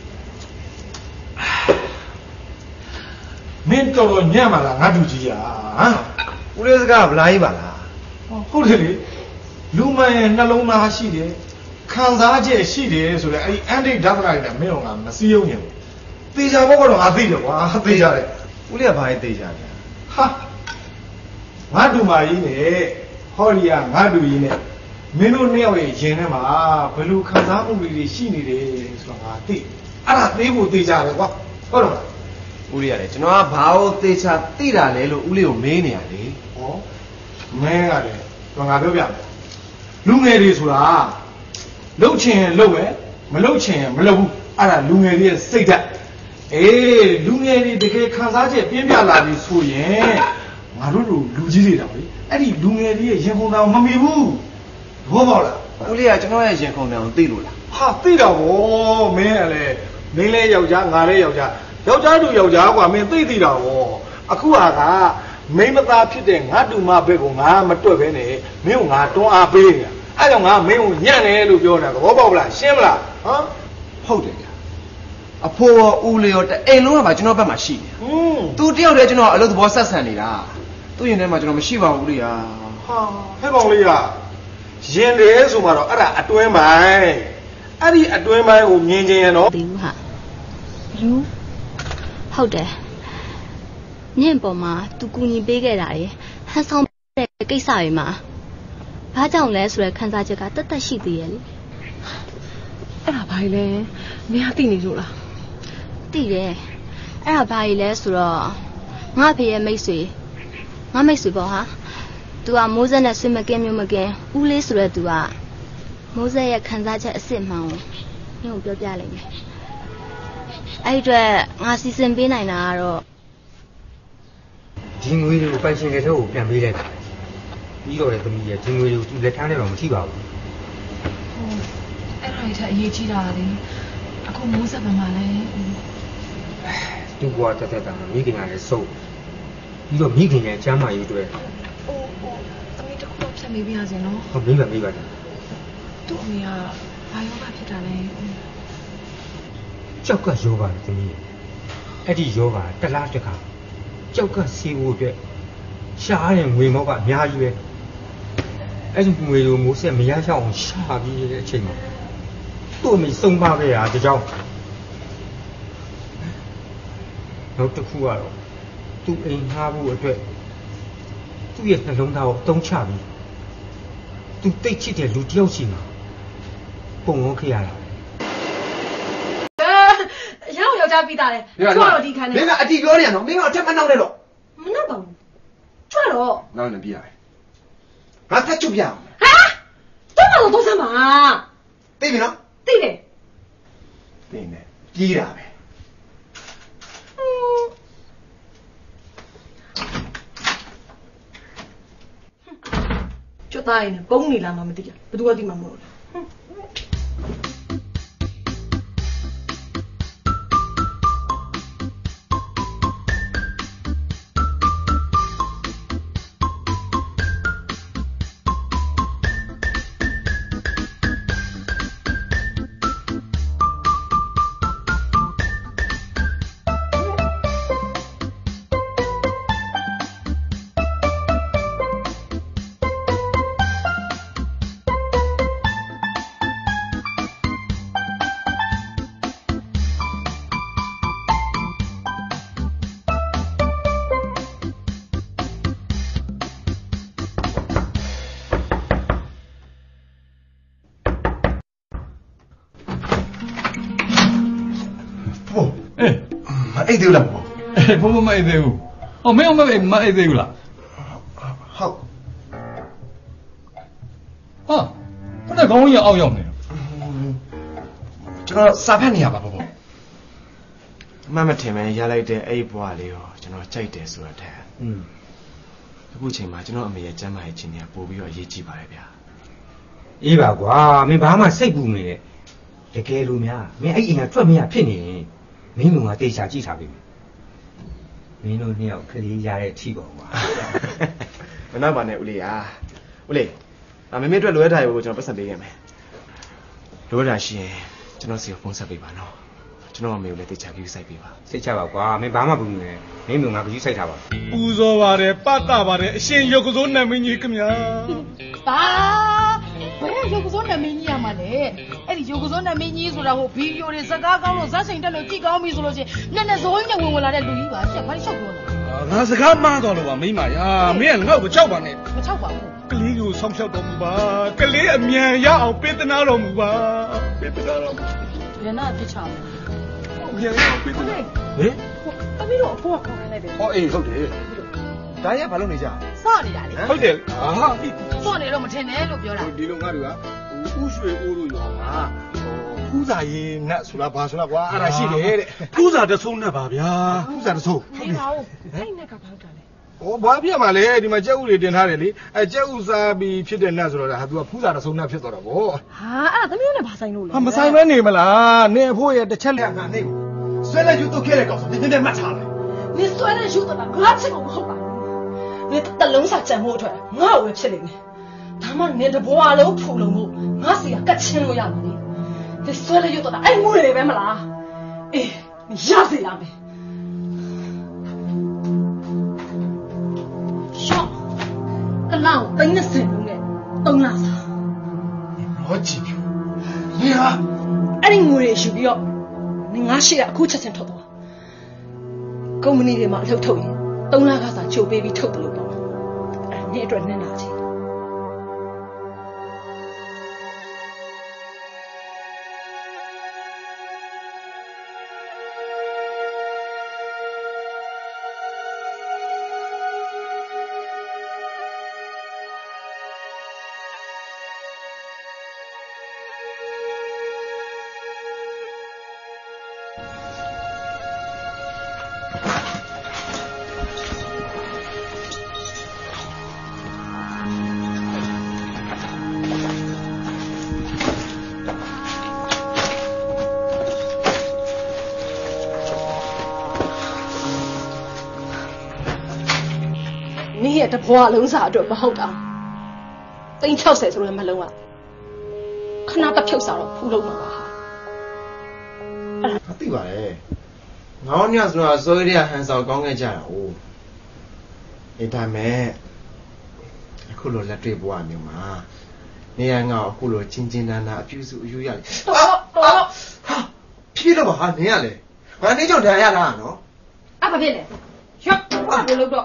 မင်းတော်တော်ညံ့ပါလားငါတူကြီးอ่ะဟမ်ဦးလေးစကားဗလားကြီးပါလားဟုတ်တယ်လေလူမှန်ရဲ့နှလုံးသားရှိတယ်ခံစားချက်ရှိတယ်ဆိုတော့အဲ့ဒီအန်တိဓာတ်လိုက်တာမင်းတို့ကမစည်းရုံးနေဘူးသေချာဘောကတော့ငါသိတယ်ကွာသေချာတယ်ဦးလေးကဘာရေးသိကြလဲဟာငါတူမကြီးနဲ့ဟောဒီကငါတူကြီးနဲ့မင်းတို့နှစ်ယောက်ရဲ့ရင်ထဲမှာဘယ်လိုခံစားမှုတွေရှိနေတယ်ဆိုတော့ငါသိအဲ့ဒါသိဖို့သိကြတယ်ကွာဟုတ်တော့ဦးလေးရတယ်ကျွန်တော်ကဘာလို့သေချာသိတာလဲလို့ဦးလေးကိုမေးနေရလေဟောမင်းကလည်းတော့ငါပြောပြမယ်လူငယ်တွေဆိုတာလှုပ်ချင်လှုပ်ပဲမလှုပ်ချင်မလှုပ်ဘူးအဲ့ဒါလူငယ်တွေရဲ့စိတ်ဓာတ်အေးလူငယ်တွေတကယ်ခံစားချက်ပြင်းပြလာပြီဆိုရင်ငါတို့လူလူကြီးတွေတောင်လေအဲ့ဒီလူငယ်တွေရဲ့ရင်ခုန်တောင်မမီဘူးဘောပေါက်လားဦးလေးကကျွန်တော်ရဲ့ရင်ခုန်တယ်ကိုသိလို့လားဟာသိတာဗောမင်းကလည်းမင်းလည်းယောက်ျားငါလည်းယောက်ျားယောက်ျားတူယောက်ျားကွာမင်းသိသိတာဗောအခုဟာကမိန်းမသားဖြစ်တဲ့ငါတူမဘက်ကိုငါမတွက်ပဲနဲ့မင်းကငါတွန်းအားပေးနေတာအဲ့ကြောင့်ငါမင်းကိုညံ့တယ်လို့ပြောနေတာသဘောပေါက်လားရှင်းမလားဟမ်ဟုတ်တယ်ဗျာအဖိုးရောဦးလေးရောတအိမ်လုံးကပါကျွန်တော်ဘက်မှာရှိနေတာอืมသူတယောက်တည်းကျွန်တော်အလုပ်သဘောဆက်ဆံနေတာသူ့ရင်ထဲမှာကျွန်တော်မရှိပါဘူးဦးလေးဟာဟာဟဲ့ကောင်လေးကရင်တယ်ဆိုမှတော့အဲ့ဒါအတွင်းပိုင်းအဲ့ဒီအတွင်းပိုင်းကိုမြင်ချင်းရတော့သေးဘူးဟာလူဟုတ်တယ်ညင်ပေါ်မှာသူကူညီပေးခဲ့တာလေဟန်ဆောင်တဲ့ကိစ္စတွေမှာဘာကြောင့်လဲဆိုရယ်ခန်းစားချက်ကတတ်တတ်ရှိသေးရဲ့လေအဲ့ဒါဘာလဲမင်းကသိနေလို့လားသိတယ်အဲ့ဒါဘာကြီးလဲဆိုတော့ငါဖေရဲ့မိတ်ဆွေငါမိတ်ဆွေပေါ့ဟာသူကမိုးဆက်နဲ့ဆွေမကင်းမျိုးမကင်းဦးလေးဆိုတဲ့သူကမိုးဆက်ရဲ့ခံစားချက်အစ်စ်မှန်ကိုညို့ပြောပြလိုက်မယ်အဲ့အတွက်ငါစီစဉ်ပေးနိုင်တာကတော့ဒီငွေတွေကိုပိုင်ရှင်လက်ထဲကိုပြန်ပေးလိုက်တာပြီးတော့လေသမီးရဲ့ဒီငွေတွေကိုသူလက်ထမ်းထဲတော့မရှိပါဘူးဟုတ်အဲ့ဒါကြီးထအရေးကြီးတာလေအခုမိုးဆက်ပါမှလဲသူ့ဘဝတက်တက်တာမိခင်ကလည်းစုပ်ပြီးတော့မိခင်ရဲ့ချမ်းသာရေးအတွက်ဟိုဟိုသမီးတစ်ခုတော့ဖြတ်မေးပြရစီနော်ဟုတ်ပြီပါပြီပါသူ့အမေကဘာယောဂဖြစ်တာလဲကြောက်ကယောဂါသမီးအဲ့ဒီယောဂါတစ်လားတစ်ခါကြောက်ကစီးဖို့အတွက်ရှားတဲ့ငွေမောက်ကအများကြီးပဲအဲ့ဒီငွေကိုမိုးဆက်မရချအောင်ရှာပြီးတဲ့အချိန်မှာသူ့အမေစုံပါခဲ့တာဒီကြောင့်နောက်တစ်ခုကတော့သူ့အိမ်ငှားဖို့အတွက်သူ့ရဲ့နှလုံးသားကိုအသုံးချပြီးသူတိတ်ချစ်တဲ့လူတယောက်စီမှာပုံဝန်းခဲ့ရတာရောက်ယောက်ျားပြီးသားလေကြွတော့ဒီခန်းနဲ့မင်းကအတီပြောနေရနော်မင်းကအထက်မနောက်နဲ့တော့မနောက်ပါဘူးကြွတော့နောက်နေပြရတယ်ငါဖတ်ချုပ်ပြအောင်ဟာတော့မလို့တော့စမ်းပါသိပြီနော်သိတယ်သိနေပြေးတာပဲကျွတ်သားရင်ပုံနေလာမှမသိကြဘယ်သူကသိမှမဟုတ်ဘူးအိတ်သေးလားဘောအေးဘုံမအိတ်သေးဘူးဟောမင်းမအိတ်မအိတ်သေးဘူးလားဟုတ်ဟာဘယ်နဲ့ခေါင်းကြီးအောက်ရောက်နေကျွန်တော်စာဖတ်နေရပါဘောဘောအမှန်မထင်ပဲရလိုက်တဲ့အဲ့ဒီဘွားလေးကိုကျွန်တော်ကြိုက်တယ်ဆိုတော့တဲ့อืมအခုချိန်မှာကျွန်တော်အမေရဲ့ကျမ်းမာရေးခြင်းတွေကပို့ပြီးတော့အရေးကြီးပါတယ်ဗျာအေးပါကွာမင်းဘာမှစိတ်ပူနေတယ်တကယ်လို့များမင်းအဲ့အိမ်ကထွက်မရဖြစ်နေရင်မင်းကတေချာကြည့်ထားပြီမင်းတို့နှစ်ယောက်ကလေးရတဲ့အထီးပေါ့ကွာမနောက်ပါနဲ့ဦးလေးอ่ะဦးလေးအမေမေအတွက်လိုရတာကိုကျွန်တော်ပတ်စံပေးခဲ့မယ်လိုရတာရှိရင်ကျွန်တော်စီကိုဖုန်းဆက်ပေးပါနော်ကျွန်တော်အမေကိုလည်းတေချာကြည့်စိုက်ပေးပါစိတ်ချပါကွာမင်းဘာမှမပူနဲ့မင်းကငါကြည့်စိုက်ထားပါပူဇော်ပါတယ်ပတ်တာပါတယ်အရှင်ရုပ်ကစိုးနာမင်းကြီးခင်ဗျာဘာဘယ်ရုပ်ကစိုးနာမင်းကြီးရမှာလဲအဲ့ဒီရုပ်ကစိုးနာမင်းကြီးဆိုတာဟိုဗီဒီယိုတွေစကားကောင်းလို့ဇက်စိန်တက်လို့ကြည့်ကောင်းပြီဆိုလို့ချင်းနဲ့နဲ့ဇိုးကြီးနဲ့ဝင်ဝင်လာတဲ့လူကြီးပါရှက်ဘာရှောက်ပြောလဲငါစကားမှားတော်လို့ပါမိမရာမင်းကငါ့ကိုကြောက်ပါနဲ့မကြောက်ပါဘူးကလေးကိုဆောင်းဖြောက်တော်မူပါကလေးအမြန်ရအောင်ပေးသနာတော်မူပါပေးသနာတော်မူရနာပြချောင်းပြန်ရအောင်ပေးသနာဟင်တမီးတို့အဖိုးကခေါ်နေလိုက်တယ်ဟောအေးဟုတ်တယ်ဒါရဘာလုပ်နေကြစော့နေတာလေဟုတ်တယ်ဟာစော့နေတော့မထင်နဲ့လို့ပြောတာဒီလိုငါတို့ကဟိုဥရွှေအိုးတို့ရောမှာဖူးစာရေးနတ်ဆိုတာဘာဆိုတာကွာအဲ့ဒါရှိတယ်တဲ့ဖူးစာတဆုံးနဲ့ပါဗျာဖူးစာတဆုံးဟုတ်ပါဘူးအဲ့နဲ့ကဘာလို့တာလဲဩဘာပြမှာလဲဒီမှာကြက်ဥတွေတင်ထားတယ်လေအဲကြက်ဥစားပြီးဖြစ်တဲ့နတ်ဆိုတော့ဟာ तू ကဖူးစာတဆုံးနတ်ဖြစ်သွားတာဗောဟာအဲ့ဒါသမီးတို့နဲ့ဘာဆိုင်လို့လဲဟာမဆိုင်မဲနေမလားနေအဖိုးရဲ့တစ်ချက်လက်ငါနေကိုဆွဲလက်ယူတော့ခဲ့တဲ့ကောင်ဆိုတင်းတင်းမှတ်ထားလိုက်你虽然有的那我这个我好吧，你得弄啥节目出来，我会ဖြစ်နေတယ်။ဒါမှနေတဘွားလုံးဖူလုံးမို့ငါစီကကတ်ချင်းလို့ရပါလေ။ဒီဆွဲရရတော့အဲ့ငွေတွေပဲမလား။အေးရစီရမယ်။ရှော့တလောင်းတိုင်းနဲ့စင်လုံးနဲ့တုံးလာစား။ဟောကြည့်ပြ။နေဟာအဲ့ဒီငွေတွေယူပြီးတော့နေငါရှိရအခုချက်ချင်းထုတ်တော့ကုမ္ပဏီတွေမှာအလုပ်ထုတ်ရင်သုံးလခါစာချုပ်ပေးပြီးထုတ်တယ်လို့ပေါ့အဲ့နေ့အတွက်နင်းလာချင်း你也这破龙啥这不好的，等跳谁说没龙啊？看那个跳啥了，扑龙嘛哈。 对吧嘞？我娘说所有的很少讲个家哦，一旦没，骷髅来追不完的嘛。你看我骷髅轻轻的那，就是有呀。啊啊！哈，皮了吧？你呀嘞？我你就这样啦喏。 啊，不别嘞，行，我不录着。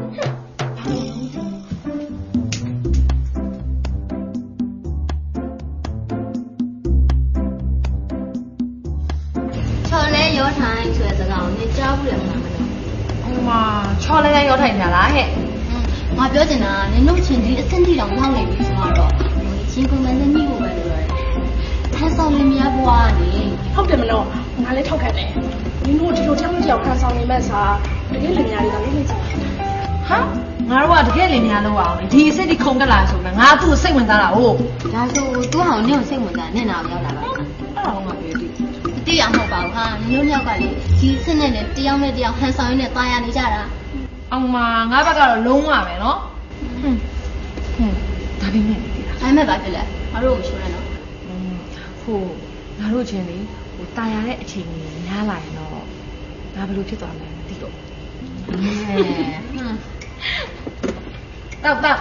ချော်လဲရောထိုင်ဆိုတဲ့စကားကိုနင်ကြားဘူးလေမလားမလို့ဟိုမှာချော်လဲရောထိုင်ကြလားဟဲ့ငါပြောချင်တာနင်တို့ချင်းဒီအဆင့်ထိတောင်ရောက်နေပြီဆိုတော့ချင်းကုန်မယ်နဲ့ညှိဖို့ပဲလို့ရတယ်။ဟန်ဆောင်နေမြတ်ဘွားနေဟုတ်တယ်မလို့ငါလည်းထောက်ခံတယ်။နင်တို့ဒီလိုတောင်းကြောင်ဟန်ဆောင်နေမဲ့စာတကယ်လင်များတွေကလည်းနေကြတာ။ဟာငါတို့ကတကယ်လင်များလို့အောင်ဒီအစ်စ်ဒီခုံတက်လာဆိုတော့ငါသူ့ကိုစိတ်ဝင်စားတာဟုတ်ဒါဆိုသူ့ဟောင်းနင့်ကိုစိတ်ဝင်စားနဲ့နာမရောက်လာပါအဲ့ဒါတော့ငါပြောသိတိရမဟုတ်ပါဘူးဟာနင်တို့ညောက်ကလေဒီအစ်စ်နဲ့တယောက်နဲ့တယောက်ဟန်ဆောင်ရင်းနဲ့ตายရနေကြတာအောင်မငါဘက်ကတော့လုံးဝပဲနော်ဟွန်းဟွန်းဒါပေမဲ့ဒါပေမဲ့ဘာဖြစ်လဲငါတို့ကိုရှင်းရနော်ဟိုငါတို့ချင်းလေဟိုตายရတဲ့အချိန်ကြီးနားလာရင်တော့ငါဘယ်လိုဖြစ်သွားမလဲမသိတော့ဟဲ့ဟွန်းတောက်တောက်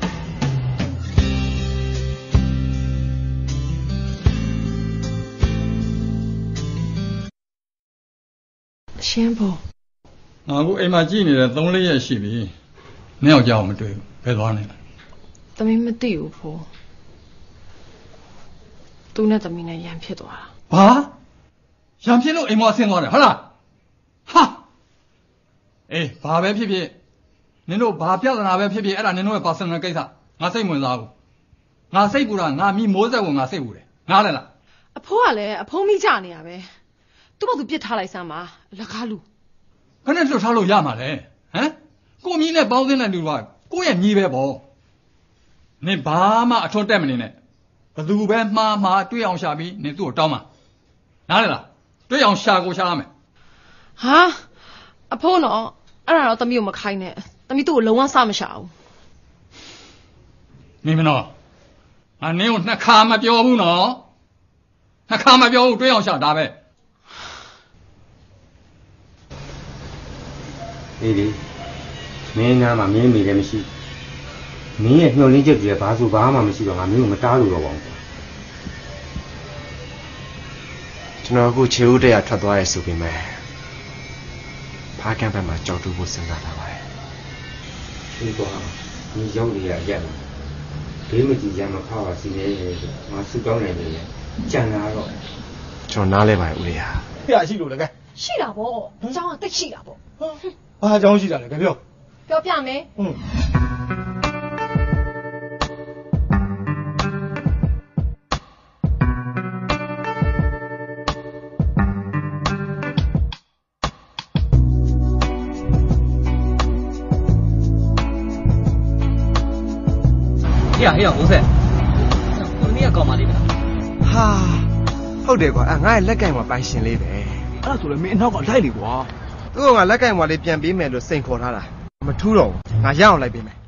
ရှင်းဖို့ငါကအိမ်မှာကြည့်နေတဲ့သုံးလေးရက်ရှိပြီ။နှစ်ယောက်ကြောင်မတွေ့ဘူး။ဘယ်သွားနေလဲ။သမီးမသိဘူးဖိုးသူနဲ့သမီးနဲ့ရန်ဖြစ်သွားတာ။ဘာ။ရန်ဖြစ်လို့အိမ်မဆင်းသွားတယ်ဟုတ်လား။ဟာ။အေးဘာပဲဖြစ်ဖြစ်နင်တို့ဘာပြဿနာပဲဖြစ်ဖြစ်အဲ့ဒါနင်တို့ရဲ့ personal ကိစ္စငါစိတ်ဝင်စားဘူး။ငါစိတ်ပူတာငါမိမိုးဆက်ကိုငါစိတ်ပူတယ်။နားလဲလား။အဖိုးကလည်းအဖုံးမိကြနေရပဲသူ့ဘာသူပြစ်ထားလိုက်စမ်းပါလကားလူခနဲ့လွတ်ထားလို့ရမှာလဲဟမ်ကိုမြီးနဲ့ပေါင်းသင်းတဲ့လူကကိုယ့်ရဲ့ညီပဲပေါ့နင်ဘာမှအထွန်းတက်မနေနဲ့ဘသူပဲမှားမှားတွေ့အောင်ရှာပြီးနင်သူ့ကိုတောင်းပါနားလဲလားတွေ့အောင်ရှာကိုရှာရမယ်ဟာအဖိုးနော်အဲ့ဒါတော့သမီးကိုမခိုင်းနဲ့သမီးသူ့ကိုလုံးဝစမရှာဘူးနေမနော်ငါနင်ကိုနှစ်ခါမပြောဘူးနော်နှစ်ခါမပြောဘူးတွေ့အောင်ရှာဒါပဲအေးလေမင်းနားမှာမင်းမိလည်းမရှိမင်းရဲ့ညှို့လင်းချက်ကြီးကဘာဆိုဘာမှမရှိတော့ငါမင်းကိုမတားလို့တော့ပါဘူးကျွန်တော်အခုခြေဦးတက်ရထွက်သွားရဲဆိုပေမဲ့ဖားကန်းဘက်မှာကြောက်တူဖို့စဉ်းစားထားပါတယ်ဒီကွာဒီရောက်နေရရက်လာဘေးမကြည့်ကြမခါပါစီနေငါစုတောင်းနေတယ်ကြံလာတော့ကျွန်တော်နားလဲပါတယ်ဦးလေးဟာဖျားရှိလို့လည်းကဲရှိတာပေါ့ဘုံเจ้าကတိတ်ရှိတာပေါ့ဘာအကြောင်းရှိတာလဲကဲပြောပြောပြမယ်ဟွန်းဟေ့ဟေ့ဦးဆက်ကိုနေရကောင်းပါလိမ့်မယ်ဟာဟုတ်တယ်ကွာအဲငါ့ရဲ့လက်ကင်မှာပိုင်ရှင်လေးပဲအဲ့ဒါဆိုလည်းမင်းအနောက်ကလိုက်လေကွာသူ့ကငါလက်ကင်မှာလေးပြန်ပေးမယ်လို့စိန်ခေါ်ထားတာမထူးတော့ဘူးငါရအောင်လိုက်ပေးမယ်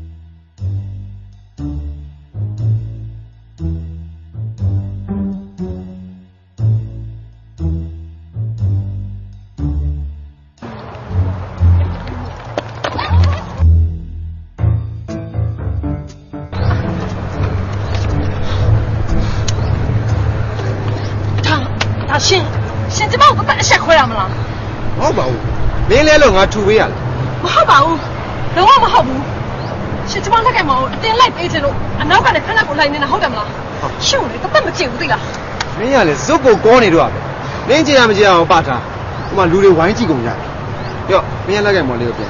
ရှင်ရှင်ကျမကိုပတ်အဆက်ခွဲရမလားမဟုတ်ပါဘူးမင်းလဲလို့ငါထူပေးရလားမဟုတ်ပါဘူးလုံးဝမဟုတ်ဘူးရှင်ကျမလက်ကင်မအောင်အတင်းလိုက်ပေးချင်လို့အနောက်ကလည်းခဏကိုလိုက်နေတာဟုတ်တယ်မလားရှင်ကိုလည်းတစ်ပတ်မကြည့်ဘူးသိလားမင်းကလည်းဇုတ်ကိုကောနေတော့ပဲမင်းကြည့်ရမကြည့်အောင်ပါထားဟိုမှာလူတွေဝိုင်းကြည့်ကုန်ကြတယ်ပြောမင်းလက်ကင်မော်လေးကိုပြန်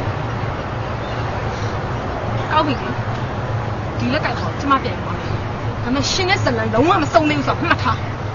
ကောင်းပြီဒီလက်ကင်ခေါ်ကျမပြန်ပါမယ်ဒါပေမဲ့ရှင်ရဲ့ဇလန်လုံးဝမစုံသေးဘူးဆိုတော့မှတ်ထား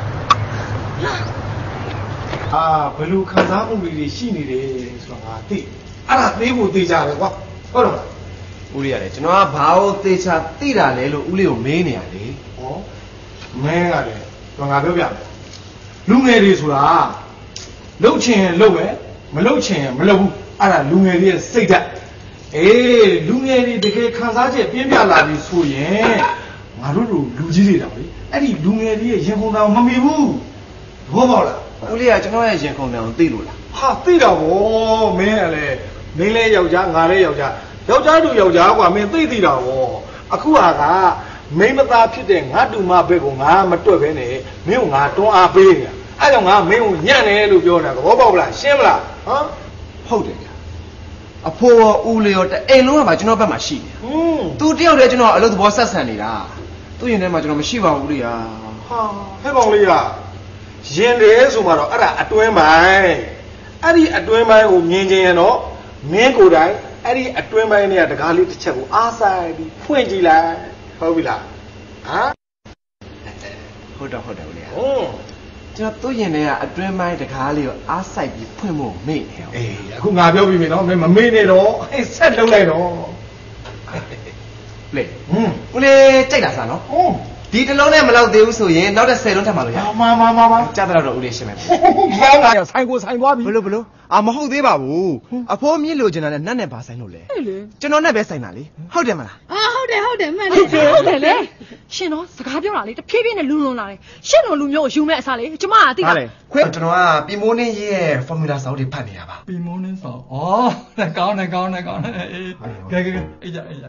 အာဘယ်လိုခံစားမှုတွေရှိနေတယ်ဆိုတာငါသိအဲ့ဒါသိဖို့သိကြတယ်ကွာဟုတ်တော့ဦးလေးရတယ်ကျွန်တော်ကဘာလို့သေချာသိတာလဲလို့ဦးလေးကိုမေးနေရလေဟောမင်းကလည်းတော့ငါပြောပြမယ်လူငယ်တွေဆိုတာလှုပ်ချင်ရင်လှုပ်ပဲမလှုပ်ချင်ရင်မလှုပ်ဘူးအဲ့ဒါလူငယ်တွေရဲ့စိတ်ဓာတ်အေးလူငယ်တွေတကယ်ခံစားချက်ပြင်းပြလာပြီဆိုရင်ငါတို့လူလူကြီးတွေတောင်လေအဲ့ဒီလူငယ်တွေရဲ့ရင်ခုန်တောင်မမီဘူးဘောပေါက်လားဦးလေးကကျွန်တော်ရဲ့ရင်ခုန်တောင်သိလို့လားဟာသိတာဗောမင်းကလည်းမင်းလည်းယောက်ျားငါလည်းယောက်ျားယောက်ျားတူယောက်ျားကွာမင်းသိသိတာဗောအခုဟာကမိမသားဖြစ်တဲ့ငါတူမဘက်ကိုငါမတွက်ပဲနဲ့မင်းကငါတွန်းအားပေးနေတာအဲ့ကြောင့်ငါမင်းကိုညံ့တယ်လို့ပြောနေတာဘောပေါက်လားရှင်းမလားဟမ်ဟုတ်တယ်ဗျာအဖိုးရောဦးလေးရောတအိမ်လုံးကမှကျွန်တော်ဘက်မှာရှိနေဟွန်းသူတယောက်တည်းကျွန်တော်အလုပ်သဘောဆက်ဆံနေတာသူ့ရင်ထဲမှာကျွန်တော်မရှိပါဘူးလေဟာဟဲ့ကောင်လေးကရင်တယ်ဆိုမှတော့အဲ့ဒါအတွင်းပိုင်းအဲ့ဒီအတွင်းပိုင်းကိုမြင်ချင်းရင်တော့မင်းကိုယ်တိုင်အဲ့ဒီအတွင်းပိုင်းတွေကတကားလေးတစ်ချက်ကိုအားဆိုင်ပြီးဖွင့်ကြည့်လိုက်ဟုတ်ပြီလားဟမ်ဟုတ်တော့ဟုတ်တယ်ဦးလေးဟုတ်ကျွန်တော်သူ့ရင်ထဲကအတွင်းပိုင်းတကားလေးကိုအားဆိုင်ပြီးဖွင့်ဖို့မေ့နေအောင်အေးအခုငါပြောပြီးပြီနော်မင်းမမေ့နဲ့တော့အေးဆက်လုံးလိုက်တော့လေဟွန်းဦးလေးကြိုက်တာစားနော်ဟုတ်ဒီတလုံးနဲ့မလောက်သေးဘူးဆိုရင်နောက်တဲ့ဆယ်လုံးထပ်မှာလို့ရမမမမကြားတော့တော့ဦးလေးရှင်းမယ်ဘောင်းလာဆိုင်ကိုဆိုင်သွားပြီဘလို့ဘလို့အာမဟုတ်သေးပါဘူးအဖိုးမြင့်လိုချင်တာနဲ့နတ်နဲ့ဘာဆိုင်လို့လဲကျွန်တော်နဲ့ပဲဆိုင်တာလေဟုတ်တယ်မလားအာဟုတ်တယ်ဟုတ်တယ်မှန်တယ်ဟုတ်တယ်လေရှင်တော့စကားပြောတာလေတဖြည်းဖြည်းနဲ့လူလွန်လာတယ်ရှင်တို့လူမျိုးကိုယူမဲ့အစားလေကျမကသိတာခွဲကျွန်တော်ကပီမိုးနင်းရေးရဲ့ formula စာအုပ်တွေဖတ်နေတာပါပီမိုးနင်းစာဩကောင်းတယ်ကောင်းတယ်ကောင်းတယ်အေးကဲကဲကဲအေးကြအေးကြ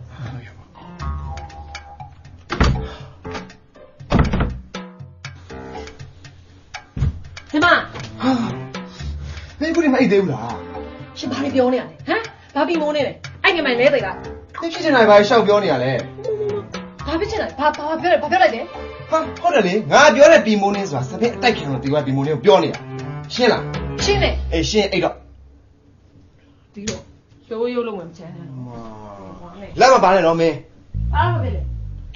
ဒီမှာမင်းခုဒီမအိတ်သေးဘူးလားရှင်ဘာတွေပြောနေရလဲဟမ်ဘာပြီးမိုးနေလဲအဲ့ငယ်မိုင်လဲသေးလားသိဖြစ်နေတာဘာရှောက်ပြောနေရလဲဘာဖြစ်ချင်လဲဘာဘာပြောလဲဘာပြောလိုက်လဲဟာဟုတ်တယ်လေငါပြောတဲ့ပီမိုးနင်းဆိုတာစပင်းအတိုက်ခံလို့ဒီကပီမိုးနင်းကိုပြောနေတာရှင်းလားရှင်းတယ်အေးရှင်းအိတ်တော့ဒီတော့ရိုးရိုးလုံးဝင်ချမ်းလက်မပါနဲ့တော့မင်းအားမဖြစ်လေ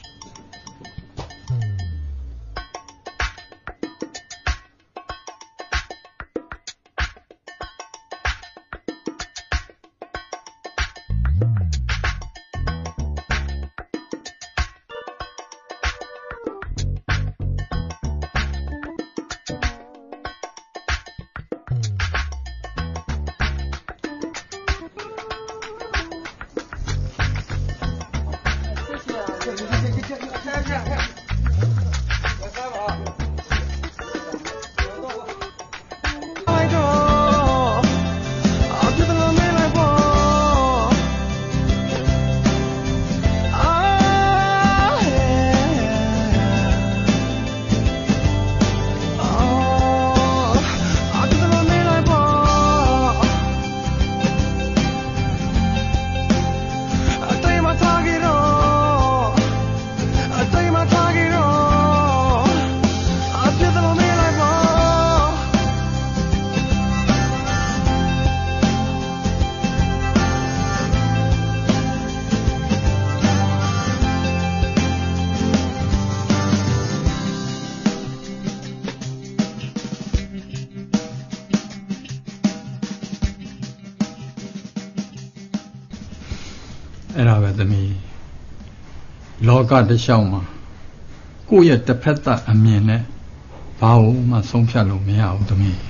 အဲ့ဒါပဲသမီးလောကတစ်လျှောက်မှာကိုယ့်ရဲ့တစ်ဖက်သက်အမြင်နဲ့ဘာလို့မှဆုံးဖြတ်လို့မရဘူးသမီး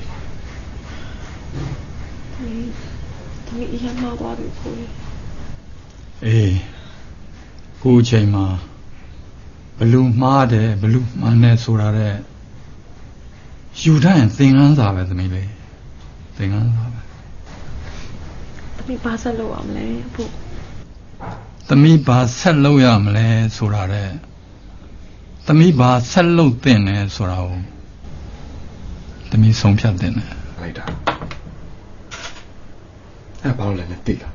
သမီးအရင်မှသွားပြီကိုအေးကိုယ်ချိန်မှာဘလူမှားတယ်ဘလူမှန်တယ်ဆိုတာတဲ့ယူတတ်ရင်သင်ခန်းစာပဲသမီးလေးသင်ခန်းစာပဲသမီးဘာဆက်လုပ်အောင်လဲဖို့သမီးဘာဆက်လုပ်ရမလဲဆိုတာတဲ့သမီးဘာဆက်လုပ်သင့်တယ်ဆိုတာကိုသမီးဆုံးဖြတ်သင့်တယ်လိုက်တာအဲ့ဘာလို့လဲမသိလား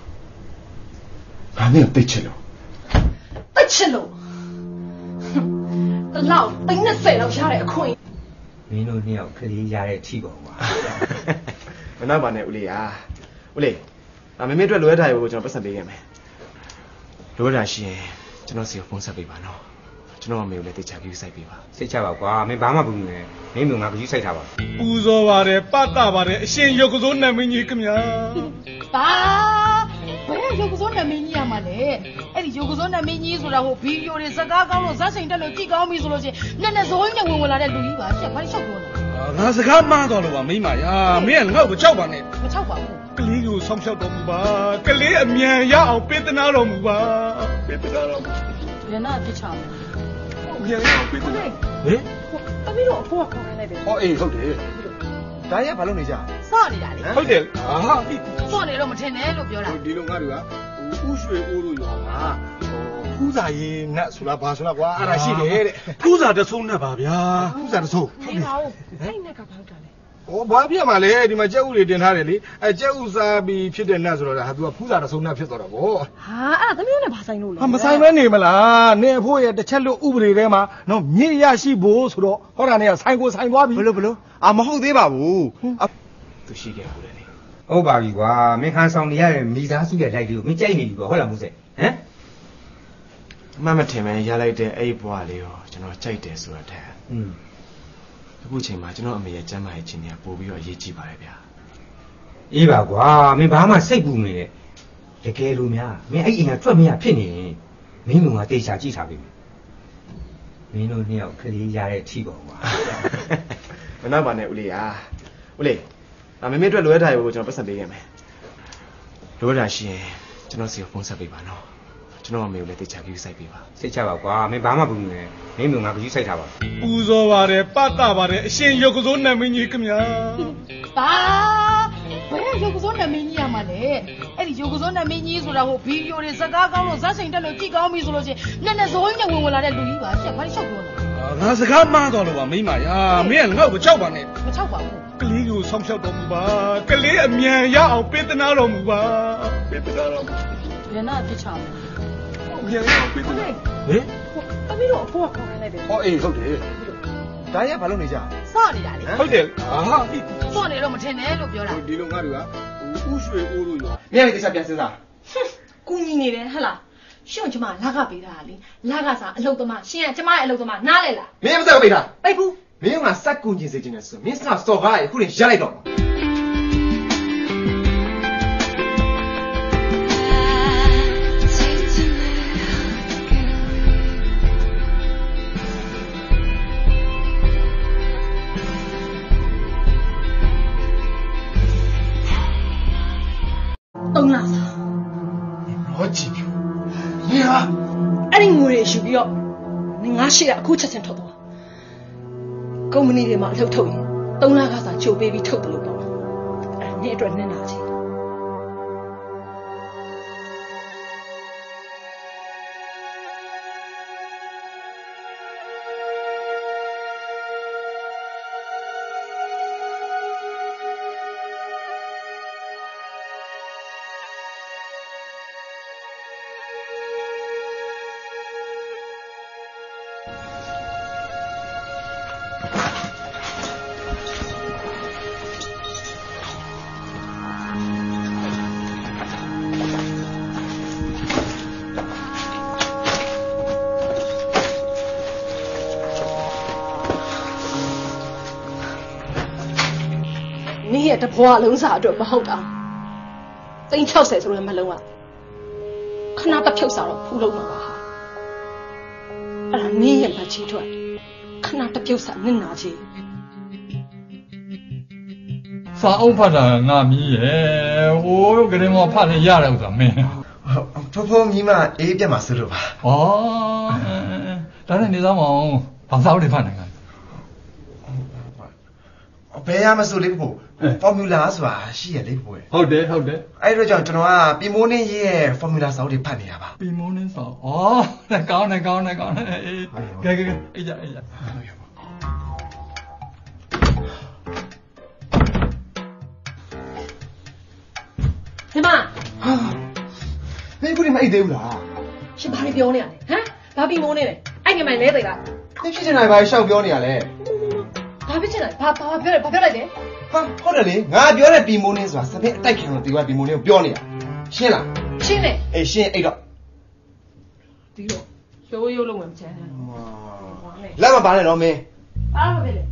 ဘာနဲ့တိတ်ချင်လို့တိတ်ချင်လို့တလောက်သိန်းနဲ့ဆယ်လောက်ရတဲ့အခွင့်မင်းတို့နှစ်ယောက်ကလေးရတဲ့ထိပေါ်ပါမနောက်ပါနဲ့ဦးလေးอ่ะဦးလေးအမေမေအတွက်လွယ်ထားရကိုကျွန်တော်ပတ်စံပေးခဲ့မယ်လိုတာရှိရင်ကျွန်တော်စီကိုဖုန်းဆက်ပေးပါနော်ကျွန်တော်အမေကိုလည်းတိတ်ချကြည့်စိုက်ပေးပါစိတ်ချပါကွာမင်းဘာမှဘူးနဲ့မင်းမျိုးငါကြည့်စိုက်ထားပါပူဇော်ပါတယ်ပတ်တာပါတယ်အရှင်ရုပ်ကစိုးနာမင်းကြီးခင်ဗျာဘာဘယ်ရုပ်ကစိုးနာမင်းကြီးရမှာလဲအဲ့ဒီရုပ်ကစိုးနာမင်းကြီးဆိုတာဟိုဗီဒီယိုတွေစကားကောင်းလို့ဇက်စိန်တက်လို့ကြည့်ကောင်းပြီဆိုလို့ချင်းမျက်နှာစိုးကြီးနဲ့ဝင်ဝင်လာတဲ့လူကြီးပါရှက်ဘာလျှောက်ပြောလဲအာငါစကားမှားတော့လို့ပါမိမရာမင်းငါ့ကိုကြောက်ပါနဲ့မချောက်ပါဘူးကလေးကိုဆောင်းဖြောက်တော်မူပါကလေးအမြန်ရအောင်ပေးသနာတော်မူပါပေးသနာတော်မူရနာပြစ်ချမယ်အမြန်ရအောင်ပေးသနာဟင်တမီးတို့အဖိုးကခေါ်ခိုင်းလိုက်တယ်ဟောအေးဟုတ်တယ်ဒါရဘာလုပ်နေကြစော့နေတာလေဟုတ်တယ်ဟာစော့နေတော့မထင်နဲ့လို့ပြောတာဒီလိုငါတို့ကဥရွှေအိုးတို့ရွာမှာဖူးစာရင်နတ်ဆိုတာဘာဆိုတာကွာအဲ့ဒါရှိတယ်တဲ့ဖူးစာတဆုံးနဲ့ပါဗျာဖူးစာတဆုံးနေပါဦးအဲ့နဲ့ကဘာလို့တာလဲဟောဘာပြမှာလဲဒီမှာကြက်ဥတွေတင်ထားတယ်လေအဲကြက်ဥစားပြီးဖြစ်တဲ့နတ်ဆိုတော့ဟာ तू ကဖူးစာတဆုံးနတ်ဖြစ်သွားတာဗောဟာအဲ့ဒါသမီးတို့နဲ့ဘာဆိုင်လို့လဲဟာမဆိုင်မဲနေမလားနေအဖို့ရဲ့တစ်ချက်လို့ဥပဒေထဲမှာနော်မြင့်ရရှိဖို့ဆိုတော့ဟောတာနဲ့ဆိုင်ကိုဆိုင်သွားပြီဘလို့ဘလို့အာမဟုတ်သေးပါဘူးသူရှိခဲ့ဘူးလေဟုတ်ပါပြီကွာမင်းခန်းဆောင်နေရတဲ့မိသားစုရဲ့လိုက်လေးကိုမင်းကြိုက်နေပြီပေါ့ဟုတ်လားမိုးစဲဟမ်အမှန်မထင်ပဲရလိုက်တဲ့အဲ့ဒီဘွားလေးကိုကျွန်တော်ကြိုက်တယ်ဆိုတာတဲ့อืมအခုချိန်မှာကျွန်တော်အမေရဲ့ကျမ်းမာရေးချင်းတွေကပို့ပြီးတော့အရေးကြီးပါတယ်ဗျာအေးပါကွာမင်းဘာမှစိတ်ပူနေတယ်တကယ်လို့များမင်းအဲ့အိမ်ကထွက်မရဖြစ်နေရင်မင်းကတေချာကြည့်ထားပြီမင်းတို့နှစ်ယောက်ကလေးရတဲ့အထီးပေါ့ကွာမနောက်ပါနဲ့ဦးလေးอ่ะဦးလေးအမေမေအတွက်လိုရတဲ့ကိုကျွန်တော်ပတ်စံပေးခဲ့မယ်လိုရတာရှိရင်ကျွန်တော်စီကိုဖုန်းဆက်ပေးပါနော်ကျွန်တော်အမေကိုလည်းတေချာကြီးစိုက်ပေးပါစိတ်ချပါကွာမင်းဘာမှမပူနဲ့မင်းကငါကြည့်စိုက်ထားပါပူဇော်ပါတယ်ပတ်တာပါတယ်အရှင်ရုပ်ကစိုးနတ်မင်းကြီးခင်ဗျာပါဘယ်ရုပ်ကစုံးနမင်းကြီးရမှာလဲအဲ့ဒီရုပ်ကစုံးနမင်းကြီးဆိုတာဟိုဗီဒီယိုတွေစကားကောင်းလို့ဇက်စိန်တက်လို့ကြည့်ကောင်းပြီဆိုလို့ချင်းနဲ့နဲ့ဇိုးကြီးနဲ့ဝင်ဝင်လာတဲ့လူကြီးပါရှက်ဘာလို့ရှောက်ပြောလဲငါစကားမှားတော့လို့ပါမိမရာမင်းငါ့ကိုကြောက်ပါနဲ့မချောက်ပါဘူးကလေးကိုဆောင်းဖြောက်တော်မူပါကလေးအမြန်ရအောင်ပေးသနာတော်မူပါပေးသနာတော်မူရနာပြစ်ချမယ်အမြန်ရအောင်ပေးသနာဟင်တမီးတို့အဖိုးကခေါ်ခိုင်းလိုက်တယ်ဟောအေးဟုတ်တယ်ဒါရဘာလုပ်နေကြစော့နေတာလေဟုတ်တယ်ဟာစော့နေတော့မထင်နဲ့လို့ပြောတာဒီလိုငါတို့ကဥရွှေအိုးတို့ရွာမင်းလည်းတခြားပြန်စဉ်းစားကူညီနေတယ်ဟဟလားရှင့်ကျမလာကပေးတာလေလာကစားအလုပ်သမားရှင်ကကျမရဲ့အလုပ်သမားနားလေလားမင်းမသက်ပေးတာပိတ်ဘူးမင်းကစက်ကူကျင်စေချင်တယ်ဆိုမင်းစစော်ကားရခုရင်ရလိုက်တော့သုံးလားစားရောကြည့်ပြမင်းဟာအဲ့ဒီငွေတွေယူပြီးတော့နင်ငါရှိရအခုချက်ချင်းထုတ်သွားကုမ္ပဏီတွေမှာအလုပ်ထုတ်ရင်သုံးလကစားချုပ်ပေးပြီးထုတ်တယ်လို့ပေါ့အဲ့နင်အတွက်နင်နာချင် နင်ရဲ့တဘွားလုံးစားအတွက်မဟုတ်တာသိန်း60ဆိုရင်မလုံးอ่ะခဏတစ်ဖြုတ်စားတော့ဖူးလုံးမှာပါဟာအဲ့ဒါနင်ရဲ့မချီထွက်ခဏတစ်ပြုတ်စားနင်နာချီစာအုပ်ဖတ်တာငါမြည်ရဲ့ဟိုးကလေးမဖတ်နေရတယ်ဥစ္စာမင်းဖိုးဖိုးမြည်မအေးပြတ်မှာဆိုလို့ပါဩဒါနဲ့နေသားမအောင်ဘာသာတွေဖတ်နိုင်လဲဘယ်ရမဆိုလေးဖို့ဖော်မြူလာဆိုတာရှိရလေးဖို့ဟုတ်တယ်ဟုတ်တယ်အဲ့တော့ကြောင့်ကျွန်တော်ကပီမိုးနေရေးရဲ့ဖော်မြူလာစာအုပ်တွေဖတ်နေတာပါပီမိုးနေစာဩကောင်းတယ်ကောင်းတယ်ကောင်းတယ်အေးကဲကဲကဲအေးကြအေးကြဒီမှာမင်းခုဒီမအိတ်သေးဘူးလားရှင်ဘာတွေပြောနေရလဲဟမ်ဘာပြီးမိုးနေလဲအဲ့ငယ်မိုင်လဲသေးလားမင်းဖြစ်နေတာဘာရှောက်ပြောနေရလဲဘာဖြစ်ချင်လဲဘာဘာပြောလဲဘာပြောလိုက်လဲဟာဟုတ်တယ်လေငါပြောတဲ့ပီမိုးနေဆိုတာစပင်းအတိုက်ခံလို့ဒီကပီမိုးနေကိုပြောနေတာရှင်းလားရှင်းတယ်အေးရှင်းအိတ်တော့ဒီတော့ရိုးရိုးလုံးဝင်ချမ်းတယ်လက်မပါနဲ့တော့မင်းအားမဖြစ်လေ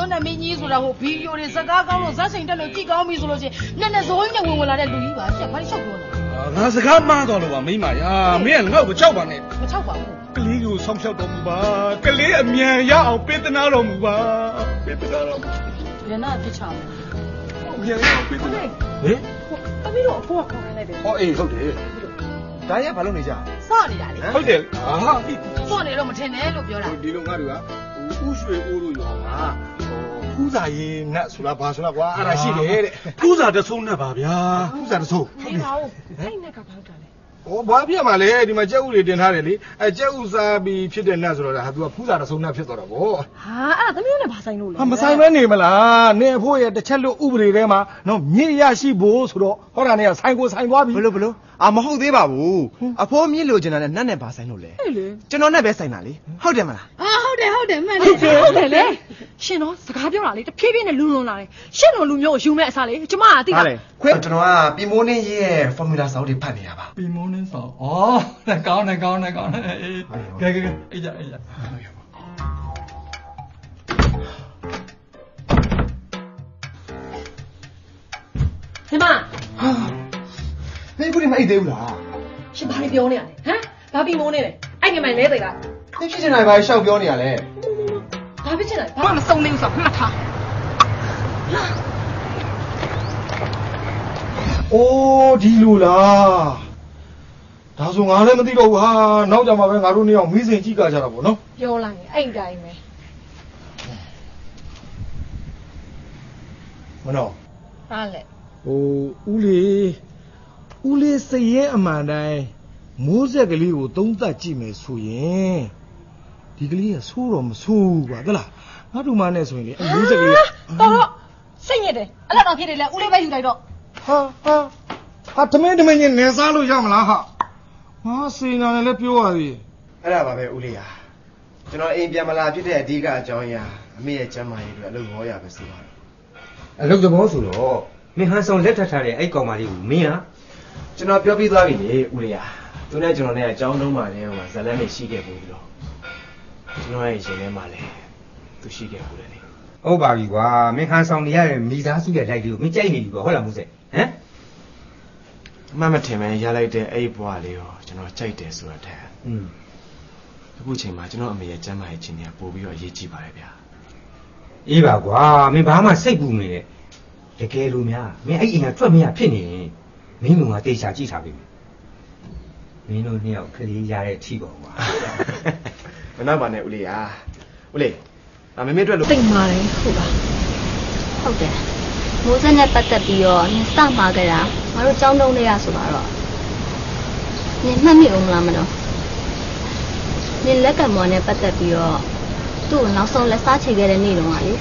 စွန်းနဲ့မင်းကြီးဆိုတာဟိုဗီဒီယိုတွေစကားကောင်းလို့ဇက်စိန်တက်လို့ကြည့်ကောင်းပြီဆိုလို့ချင်းနဲ့နဲ့ဇိုးကြီးနဲ့ဝင်ဝင်လာတဲ့လူကြီးပါရှက်ဘာလို့ရှောက်ပြောလဲငါစကားမှားတော့လို့ပါမိမရာမင်းကငါ့ကိုကြောက်ပါနဲ့မချောက်ပါဘူးကလေးကိုဆောင်းဖြောက်တော်မူပါကလေးအမြန်ရအောင်ပေးသနာတော်မူပါပေးသနာတော်မူရနာပြစ်ချောင်းမြန်ရအောင်ပေးသနာဟင်တမီးတို့အဖိုးကခေါ်နေလိုက်တယ်ဟောအေးဟုတ်တယ်ဒါရဘာလုပ်နေကြစော့နေတာလေဟုတ်တယ်ဟာစော့နေတော့မထင်နဲ့လို့ပြောတာဒီလိုငါတို့ကဟိုဥရွှေအိုးတို့ရောမှာဖူးစာရင်နတ်ဆိုတာဘာဆိုတာကွာအဲ့ဒါရှိတယ်တဲ့ဖူးစာတဆုံးနဲ့ပါဗျာဖူးစာတဆုံးဟုတ်ပါဘူးအဲ့နဲ့ကဘာလို့တာလဲဩဘာပြမှာလဲဒီမှာကြက်ဥတွေတင်ထားတယ်လေအဲကြက်ဥစားပြီးဖြစ်တဲ့နတ်ဆိုတော့ဟာ तू ကဖူးစာတဆုံးနတ်ဖြစ်သွားတာဗောဟာအဲ့ဒါသမီးတို့နဲ့ဘာဆိုင်လို့လဲဟာမဆိုင်မဲနေမလားနေအဖိုးရဲ့တစ်ချက်လို့ဥပဒေထဲမှာနော်မြင့်ရရှိဖို့ဆိုတော့ဟောတာနဲ့ဆိုင်ကိုဆိုင်သွားပြီဘလို့ဘလို့အာမဟုတ်သေးပါဘူးအဖိုးမြင့်လို့ကျင်တာနဲ့နတ်နဲ့ဘာဆိုင်လို့လဲကျွန်တော်နဲ့ပဲဆိုင်တာလေဟုတ်တယ်မလားအာဟုတ်တယ်ဟုတ်တယ်မှန်တယ်ဟုတ်တယ်လေရှင်တော့စကားပြောတာလေတဖြည်းဖြည်းနဲ့လူလွန်လာတယ်ရှင်တို့လူမျိုးကိုယူမဲ့အစားလေကျမကသိတာခွဲကျွန်တော်ကပီမိုးနင်းရဲ့ formula စာအုပ်တွေဖတ်နေတာပါပီမိုးနင်းစာဩကောင်းတယ်ကောင်းတယ်ကောင်းတယ်အေးကဲကဲကဲအေးကြအေးကြဒီမှာမင်းခုနေမအိတ်သေးဘူးလားရှင်ဘာတွေပြောနေရလဲဟမ်ဘာပီမိုးနေလဲအဲ့ငယ်မိုင်လဲသေးလားသိဖြစ်နေတာဘာရှောက်ပြောနေရလဲဘာဖြစ်ချင်လဲဘာမစုံနေဘူးဆိုမှတ်ထားအိုးဒီလိုလားဒါဆိုငါလည်းမသိတော့ဘူးဟာနောက်ကြမှာပဲငါတို့နှစ်ယောက်မီးစင်ကြည့်ကြကြတာပေါ့နော်ပြောလိုက်ရင်အဲ့တိုင်းပဲမနော်ဟာလေဟိုဦးလေးဦးလေးစရဲအမှန်တိုင်းမိုးဆက်ကလေးကိုသုံးသပ်ကြည့်မယ်ဆိုရင်ဒီကလေးကဆိုးတော့မဆိုးဘူးကွာသလားငါတို့မနဲ့ဆိုရင်လေအမိုးဆက်ကလေးတော့တော့စိတ်ညစ်တယ်အဲ့လောက်တော့ဖြစ်တယ်လေဦးလေးပဲယူလိုက်တော့ဟာဟာဟာတမင်းတမင်းချင်းနေစားလို့ရမလားဟာငါစေနာနဲ့လည်းပြောရသေးအဲ့ဒါပါပဲဦးလေးဟာကျွန်တော်အိမ်ပြန်မလာဖြစ်တဲ့အဓိကအကြောင်းအရာအမေရဲ့ကျမ်းမာရေးတွေအလုပ်ရောရပဲဆိုပါတော့အလုပ်သဘောဆိုတော့မင်းဟန်ဆောင်လက်ထပ်ထားတဲ့အဲ့ကောင်မလေးကိုမင်းဟာကျွန်တော်ပြောပြီးသွားပြီလေဦးလေးဟာသူနဲ့ကျွန်တော်နဲ့အကြောင်းတုံးမှလည်းဟိုဇလန်းနဲ့ရှိခဲ့ဘူးပြီးတော့ကျွန်တော်ရဲ့ရှင်ထဲမှာလည်းသူရှိခဲ့ဘူးလေဟုတ်ပါပြီကွာမင်းဟန်ဆောင်နေရတဲ့မိသားစုရဲ့လိုက်လေးကိုမင်းကြိုက်နေပြီပေါ့ဟုတ်လားမိုးဆက်ဟမ်အမှန်မထင်ပဲရလိုက်တဲ့အဲ့ဒီဘွားလေးကိုကျွန်တော်ကြိုက်တယ်ဆိုတာတဲ့อืมအခုချိန်မှာကျွန်တော်အမေရဲ့ကျမ်းမာရေးခြင်းတွေကပို့ပြီးတော့အရေးကြီးပါတယ်ဗျာအေးပါကွာမင်းဘာမှစိတ်ပူနေတယ်တကယ်လို့များမင်းအဲ့အိမ်ကထွက်မရဖြစ်နေရင်မင်းကတေချာကြည့်ထားပြီမင်းတို့နှစ်ယောက်ကလေးရတဲ့အထီးပေါ့ကွာမနာပါနဲ့ဦးလေးဟာဦးလေးအမေမေအတွက်လို့တိတ်မာတယ်ဟုတ်ပါဟုတ်တယ်မိုးစက်နဲ့ပတ်သက်ပြီးတော့နင်စမှာကြတာငါတို့ចောင်းတုံးလေးရဆိုပါတော့နင်မှတ်မိအောင်မလားမလို့နင်လက်ကမော်နဲ့ပတ်သက်ပြီးတော့သူ့ကိုနောက်ဆုံးလက်စားချေခဲ့တဲ့နေ့တုန်းကလေ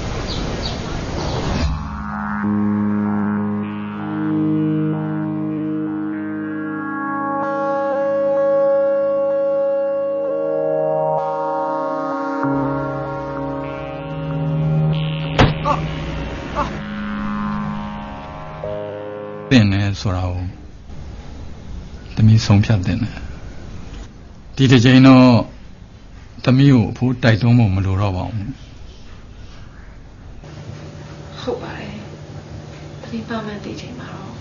တင်နေဆိုတာကိုသမီးဆုံးဖြတ်တင်တယ်ဒီတစ်ချိန်တော့သမီးကိုအဖိုးတိုက်တွန်းဖို့မလိုတော့ပါဘူးဟုတ်ပါတယ်သမီးပါမှန်ဒီချိန်မှာတော့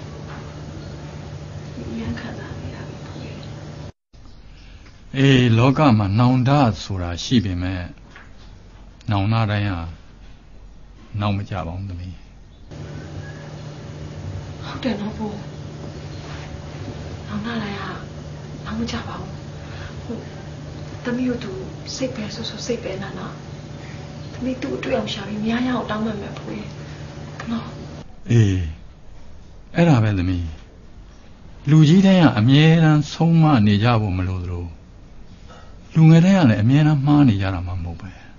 ရန်ခံစားနေတာပဲအေးလောကမှာနောင်တဆိုတာရှိပေမဲ့နောင်နာတိုင်းဟာနောက်မကြပါဘူးသမီးဟုတ်တယ်နော်ဘို့နောင်နာလိုက်ဟာနောက်မကြပါဘူးဟုတ်သမီးတို့သူစိတ်ပဲဆိုဆိုစိတ်ပဲနာနော်သမီးသူ့အတွေ့အောင်ရှာပြီးများရအောင်တောင်းမှမယ်ဖွေးနော်အေးအဲ့ဒါပဲသမီးလူကြီးတိုင်းကအမြဲတမ်းဆုံးမနေကြဖို့မလိုသလိုလူငယ်တိုင်းကလည်းအမြဲတမ်းမှားနေကြတာမှမဟုတ်ပဲ